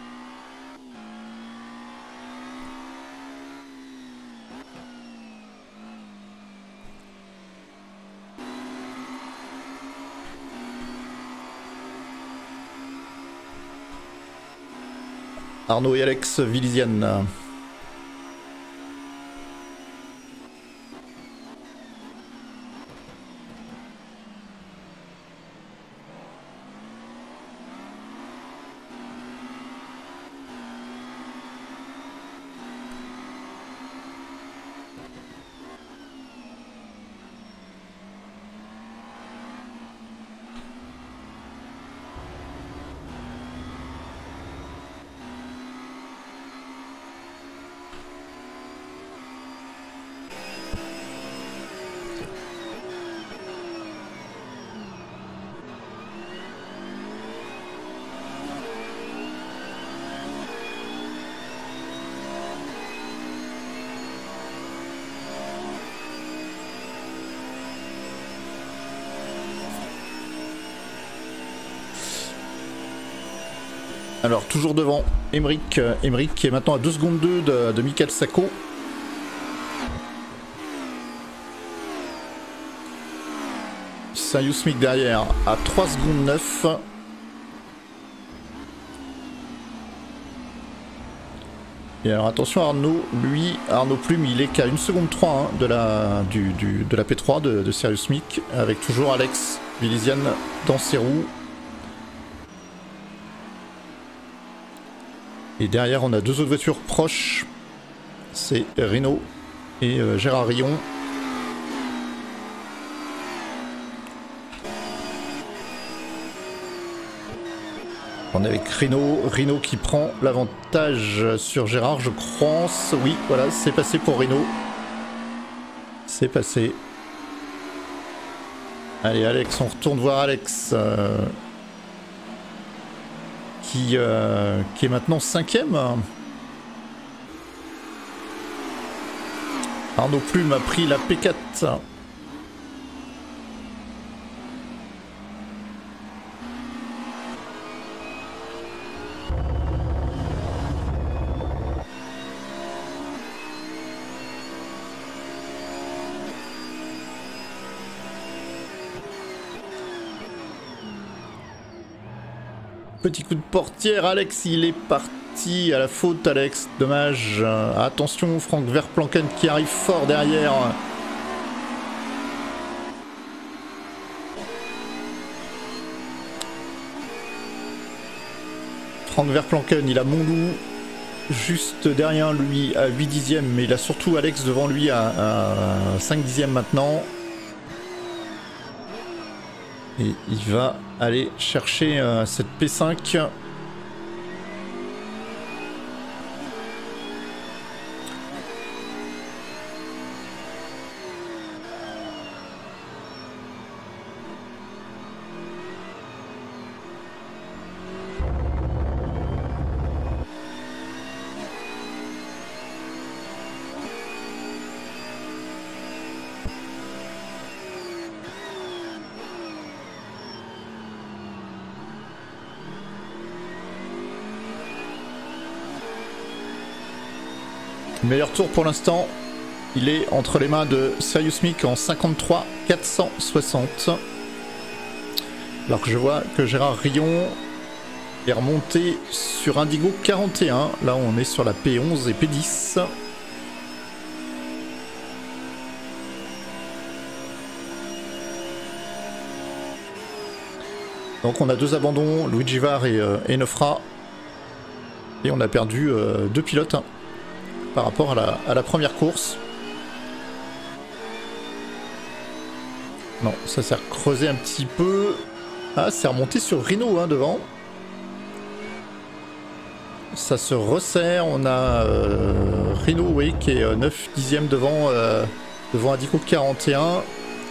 S1: Arnaud et Alex Vilisiane. Alors toujours devant Emeric, Emeric qui est maintenant à deux secondes deux de, de Michael Sacco. Serious Mick derrière à trois secondes neuf. Et alors attention Arnaud, lui, Arnaud Plume, il est qu'à une seconde trois hein, de, la, du, du, de la P trois de, de Serious Mick, avec toujours Alex Vilisiane dans ses roues. Et derrière, on a deux autres voitures proches. C'est Renault et euh, Gérard Rion. On est avec Renault. Renault qui prend l'avantage sur Gérard, je crois. Oui, voilà, c'est passé pour Renault. C'est passé. Allez, Alex, on retourne voir Alex. Euh... Qui, euh, qui est maintenant cinquième. Arnaud Plume a pris la P quatre. Petit coup de portière, Alex, il est parti à la faute, Alex, dommage. Euh, attention, Frank Verplanken qui arrive fort derrière. Frank Verplanken, il a Monlou juste derrière lui à huit dixièmes, mais il a surtout Alex devant lui à, à cinq dixièmes maintenant. Et il va aller chercher euh, cette P cinq. Meilleur tour pour l'instant, il est entre les mains de Serious Mick en cinquante-trois quatre cent soixante. Alors que je vois que Gérard Rion est remonté sur Indigo quarante et un. Là on est sur la P onze et P dix. Donc on a deux abandons, Luigi Var et, euh, et Nofra. Et on a perdu euh, deux pilotes. Hein, par rapport à la, à la première course. Non, ça s'est creusé un petit peu. Ah, c'est remonté sur Renault hein, devant. Ça se resserre. On a euh, Rhino, oui, qui est euh, neuf dixièmes devant, euh, devant Indigo quarante et un.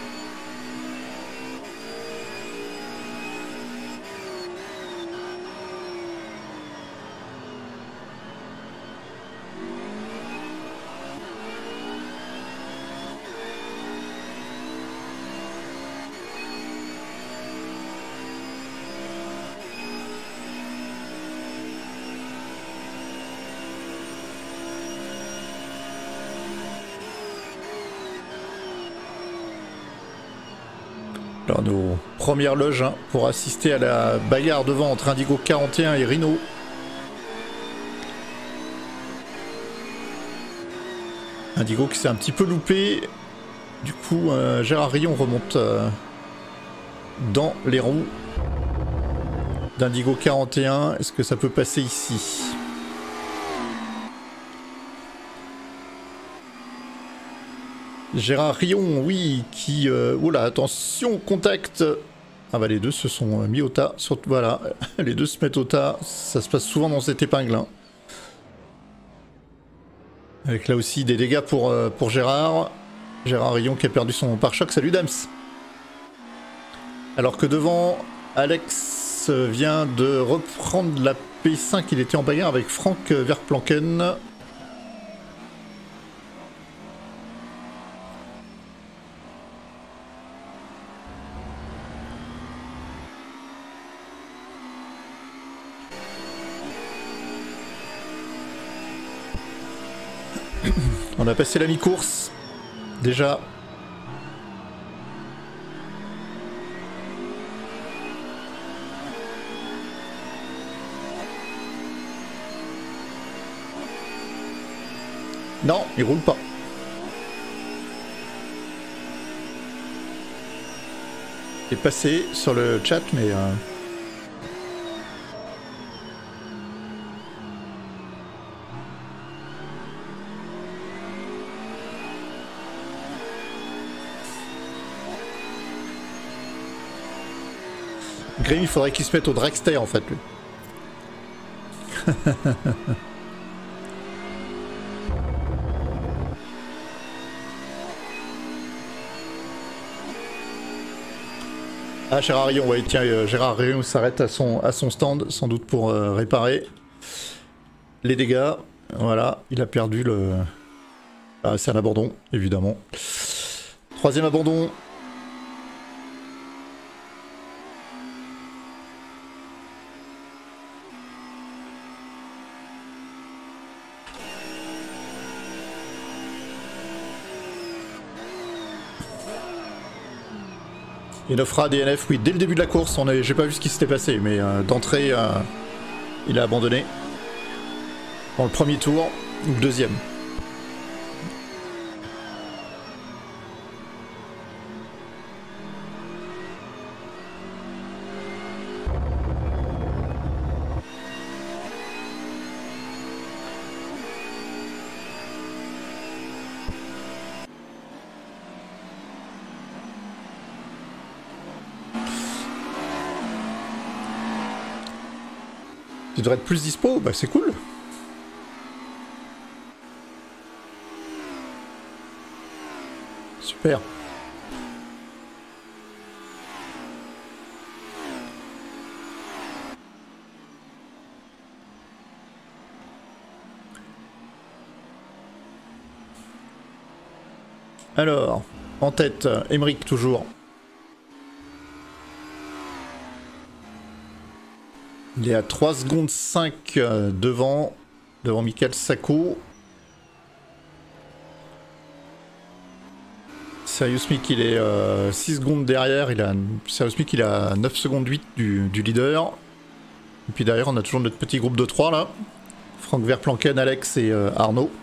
S1: Alors nos premières loges hein, pour assister à la bagarre devant entre Indigo quarante et un et Rhino. Indigo qui s'est un petit peu loupé. Du coup, euh, Gérard Rion remonte euh, dans les roues d'Indigo quarante et un. Est-ce que ça peut passer ici ? Gérard Rion, oui, qui... Euh, oula, attention, contact. Ah bah les deux se sont mis au tas. Surtout, voilà, les deux se mettent au tas. Ça se passe souvent dans cette épingle. Hein. Avec là aussi des dégâts pour, euh, pour Gérard. Gérard Rion qui a perdu son pare-choc. Salut Dams. Alors que devant, Alex vient de reprendre la P cinq. Il était en bagarre avec Frank Verplanken. On a passé la mi-course, déjà. Non, il roule pas. Il est passé sur le chat, mais... Euh... Grim, il faudrait qu'il se mette au dragster en fait lui. Ah Gérard Rion, ouais tiens, euh, Gérard Rion s'arrête à son, à son stand, sans doute pour euh, réparer les dégâts. Voilà, il a perdu le... Ah, c'est un abandon, évidemment. Troisième abandon. Il offrira D N F, oui, dès le début de la course, on a... j'ai pas vu ce qui s'était passé, mais euh, d'entrée, euh, il a abandonné. Dans le premier tour, ou le deuxième. Tu devrais être plus dispo, bah c'est cool. Super. Alors, en tête, Emmerich toujours. Il est à trois secondes cinq euh, devant, devant Michael Sacco. Serious Mick il est euh, six secondes derrière, il a Serious Mick il a neuf secondes huit du, du leader. Et puis derrière on a toujours notre petit groupe de trois là. Frank Verplanken, Alex et euh, Arnaud.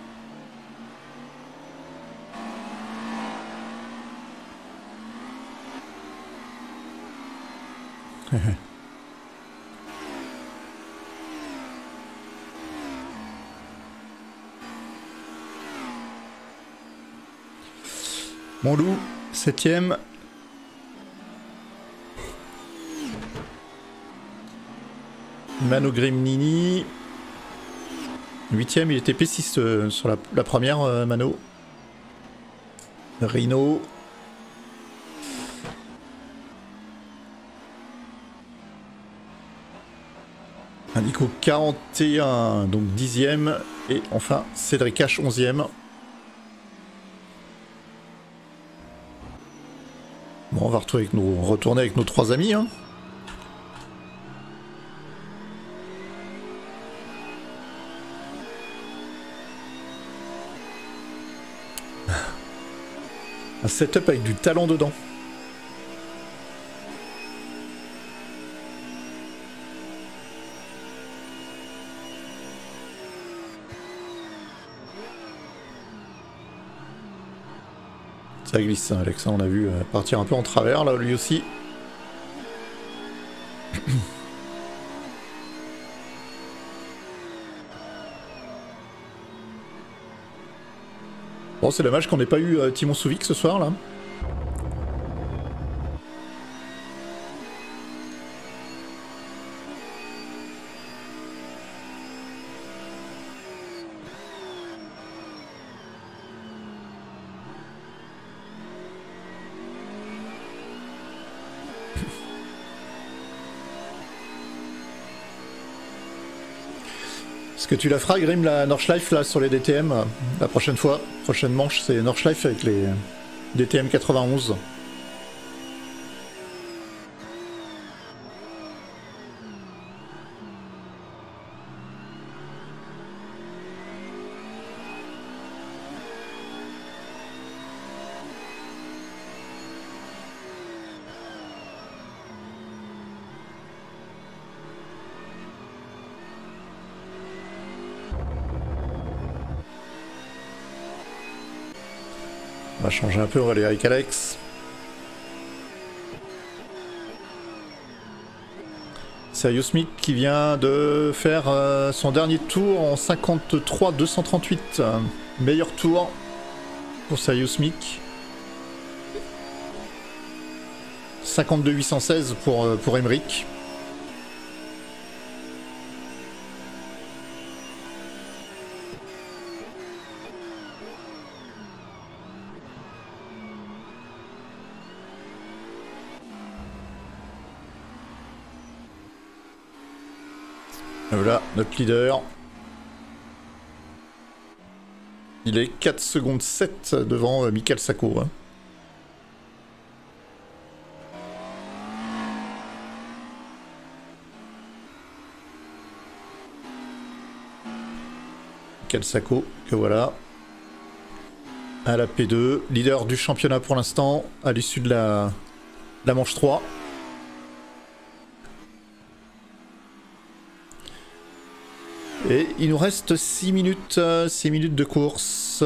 S1: Mon loup, septième. Mano Grimnini. Huitième, il était P six euh, sur la, la première, euh, Mano. Rhino. Nico quarante et un, donc dixième. Et enfin, Cédric H, onzième. Bon, on va retourner avec nos, retourner avec nos trois amis. Hein. Un setup avec du talent dedans. Ça glisse, hein, Alex, on a vu euh, partir un peu en travers là lui aussi. Bon, c'est dommage qu'on n'ait pas eu euh, Timon Souvik ce soir là. Est-ce que tu la feras, Grim, la Nordschleife là sur les D T M euh, la prochaine fois? Prochaine manche, c'est Nordschleife avec les D T M quatre-vingt-onze. On va changer un peu, on va aller avec Alex. C'est Ayosmik qui vient de faire euh, son dernier tour en cinquante-trois deux cent trente-huit. Euh, meilleur tour pour Ayosmik. cinquante-deux huit cent seize pour, euh, pour Emmerich. Voilà, notre leader. Il est quatre secondes sept devant euh, Michael Sacco. Hein. Michael Sacco, que voilà. À la P deux, leader du championnat pour l'instant, à l'issue de la, de la manche trois. Et il nous reste six minutes, six minutes de course.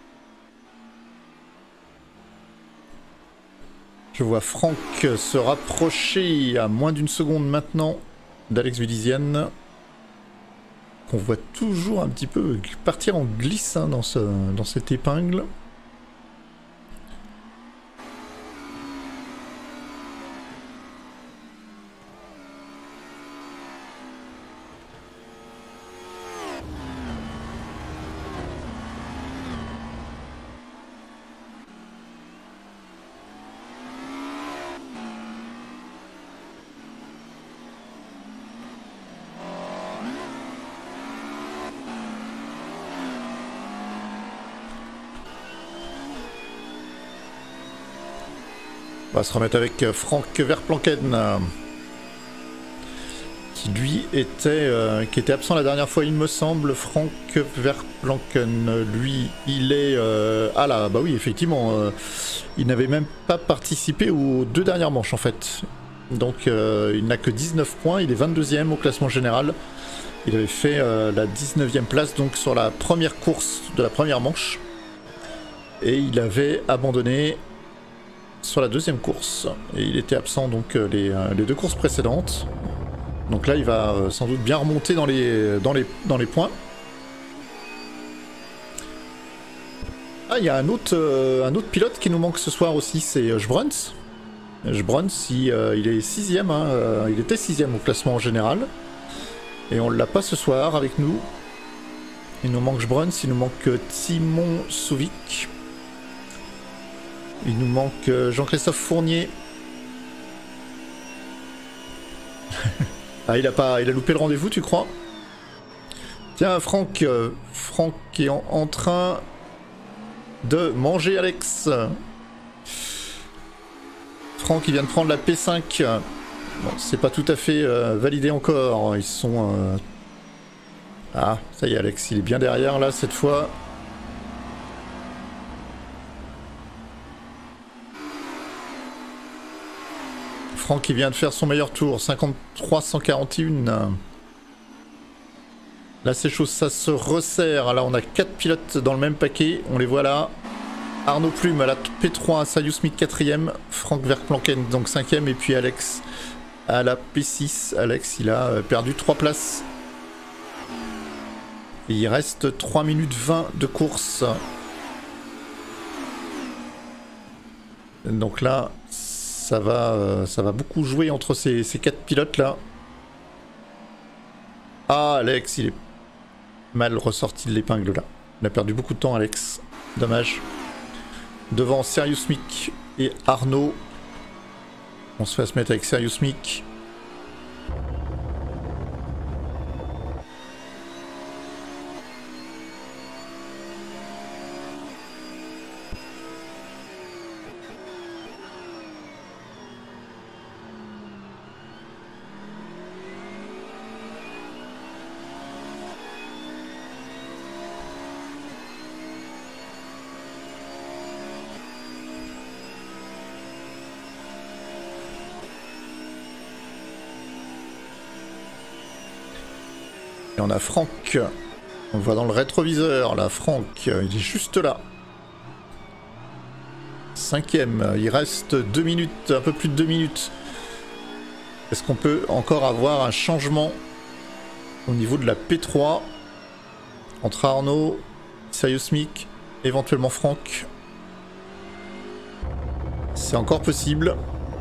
S1: Je vois Franck se rapprocher à moins d'une seconde maintenant d'Alex Vidizienne. Qu'on voit toujours un petit peu partir en glisse hein, dans, ce, dans cette épingle. On va se remettre avec Franck Verplanken euh, qui lui était, euh, qui était absent la dernière fois il me semble. Franck Verplanken, lui il est... Euh, ah là, bah oui effectivement, euh, il n'avait même pas participé aux deux dernières manches en fait. Donc euh, il n'a que dix-neuf points, il est vingt-deuxième au classement général. Il avait fait euh, la dix-neuvième place donc sur la première course de la première manche. Et il avait abandonné sur la deuxième course. Et il était absent donc les, les deux courses précédentes. Donc là il va sans doute bien remonter dans les, dans les, dans les points. Ah, il y a un autre, euh, un autre pilote qui nous manque ce soir aussi, c'est Jbruns. Jbruns, il, euh, il est sixième, hein, euh, il était sixième au classement en général. Et on l'a pas ce soir avec nous. Il nous manque Bruns, il nous manque Timon Souvik. Il nous manque Jean-Christophe Fournier. Ah, il a pas, il a loupé le rendez-vous, tu crois? Tiens, Franck, euh, Franck est en, en train de manger Alex. Franck, il vient de prendre la P cinq. Bon, c'est pas tout à fait euh, validé encore. Ils sont... Euh... Ah, ça y est, Alex, il est bien derrière, là, cette fois. Franck, il vient de faire son meilleur tour. cinquante-trois cent quarante et un. Là, c'est chaud, ça se resserre. Là, on a quatre pilotes dans le même paquet. On les voit là. Arnaud Plume à la P trois, Sayus Smith quatrième, Franck Verplanken donc cinquième, et puis Alex à la P six. Alex, il a perdu trois places. Et il reste trois minutes vingt de course. Donc là, ça va, ça va beaucoup jouer entre ces, ces quatre pilotes là. Ah, Alex, il est mal ressorti de l'épingle là. Il a perdu beaucoup de temps, Alex. Dommage. Devant Serious Mick et Arnaud. On se fait se mettre avec Serious Mick. Et on a Franck, on le voit dans le rétroviseur, là, Franck, il est juste là. Cinquième, il reste deux minutes, un peu plus de deux minutes. Est-ce qu'on peut encore avoir un changement au niveau de la P trois entre Arnaud, Serious Mick, éventuellement Franck? C'est encore possible.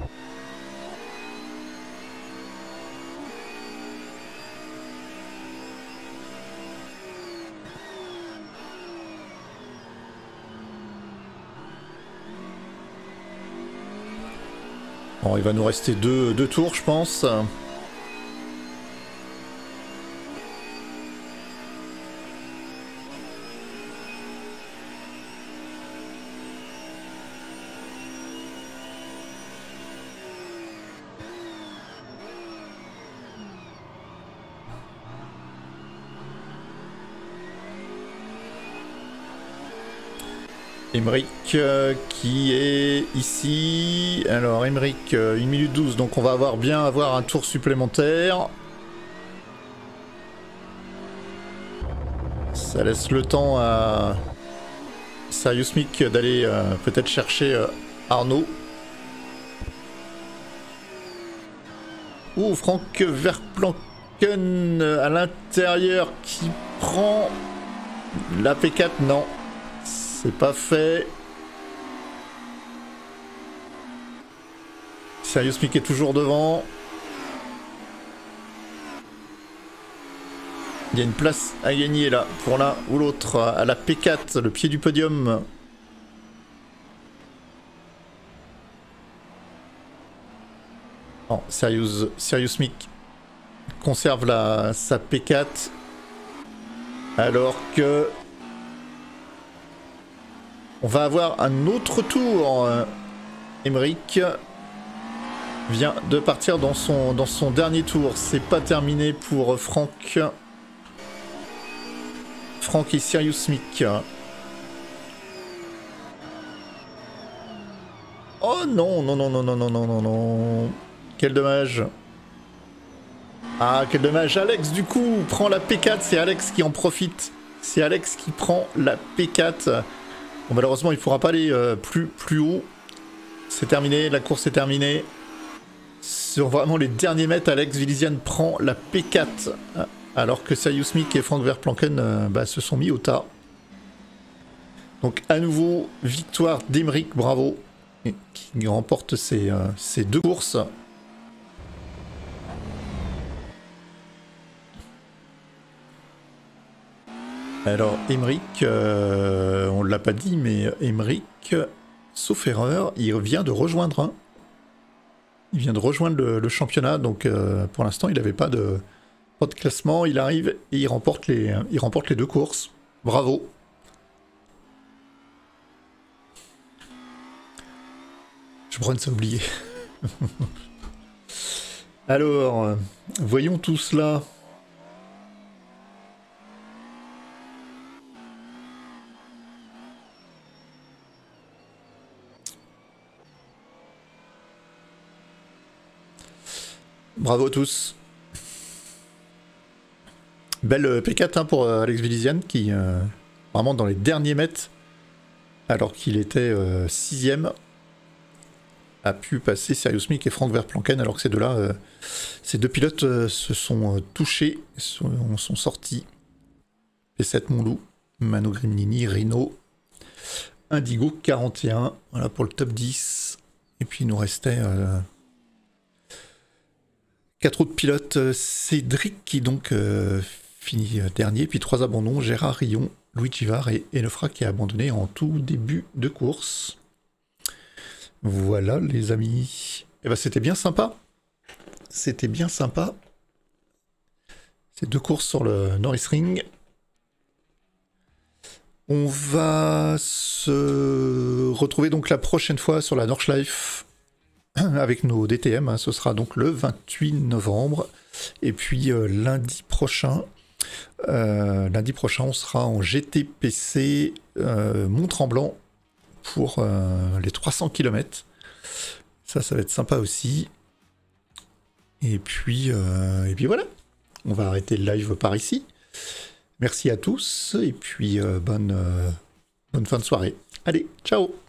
S1: Bon, il va nous rester deux, deux tours, je pense. Emeric euh, qui est ici. Alors Emeric, euh, une minute douze, donc on va avoir bien avoir un tour supplémentaire. Ça laisse le temps à Serious Mick d'aller euh, peut-être chercher euh, Arnaud. Ouh, Franck Verplanken à l'intérieur qui prend la P quatre, non. C'est pas fait. Serious Mick est toujours devant. Il y a une place à gagner là pour l'un ou l'autre à la P quatre, le pied du podium. Non, Serious, Serious Mick conserve la, sa P quatre alors que on va avoir un autre tour. Emeric vient de partir dans son, dans son dernier tour. C'est pas terminé pour Franck. Franck et Serious Mick. Oh non, non, non, non, non, non, non, non, non. Quel dommage. Ah, quel dommage. Alex, du coup, prend la P quatre. C'est Alex qui en profite. C'est Alex qui prend la P quatre. Bon, malheureusement, il ne pourra pas aller euh, plus, plus haut. C'est terminé, la course est terminée. Sur vraiment les derniers mètres, Alex Vilizian prend la P quatre. Alors que Serious Mick et Franck Verplanken euh, bah, se sont mis au tas. Donc à nouveau, victoire d'Emeric, bravo. Et qui remporte ces, euh, ces deux courses. Alors, Emeric, euh, on ne l'a pas dit, mais Emeric, sauf erreur, il vient de rejoindre un. Il vient de rejoindre le, le championnat, donc euh, pour l'instant, il n'avait pas de, pas de classement. Il arrive et il remporte les, il remporte les deux courses. Bravo. Je prends ça oublié. Alors, euh, voyons tout cela. Bravo à tous. Belle P quatre hein, pour euh, Alex Velizian qui, euh, vraiment dans les derniers mètres, alors qu'il était euh, sixième, a pu passer Serious Mick et Frank Verplanken, alors que ces deux-là, euh, ces deux pilotes euh, se sont euh, touchés, sont, sont sortis. P sept Montlou, Mano Grimnini, Rino, Indigo quarante et un, voilà pour le top dix. Et puis il nous restait... Euh, Quatre autres pilotes, Cédric qui donc euh, finit dernier, puis trois abandons, Gérard Rion, Louis Givard et Enofra qui a abandonné en tout début de course. Voilà les amis. Et ben c'était bien sympa. C'était bien sympa. Ces deux courses sur le Norris Ring. On va se retrouver donc la prochaine fois sur la Nordschleife avec nos D T M, hein, ce sera donc le vingt-huit novembre, et puis euh, lundi prochain, euh, lundi prochain, on sera en G T P C euh, Mont-Tremblant pour euh, les trois cents kilomètres. Ça, ça va être sympa aussi. Et puis, euh, et puis voilà, on va arrêter le live par ici. Merci à tous, et puis euh, bonne, euh, bonne fin de soirée. Allez, ciao!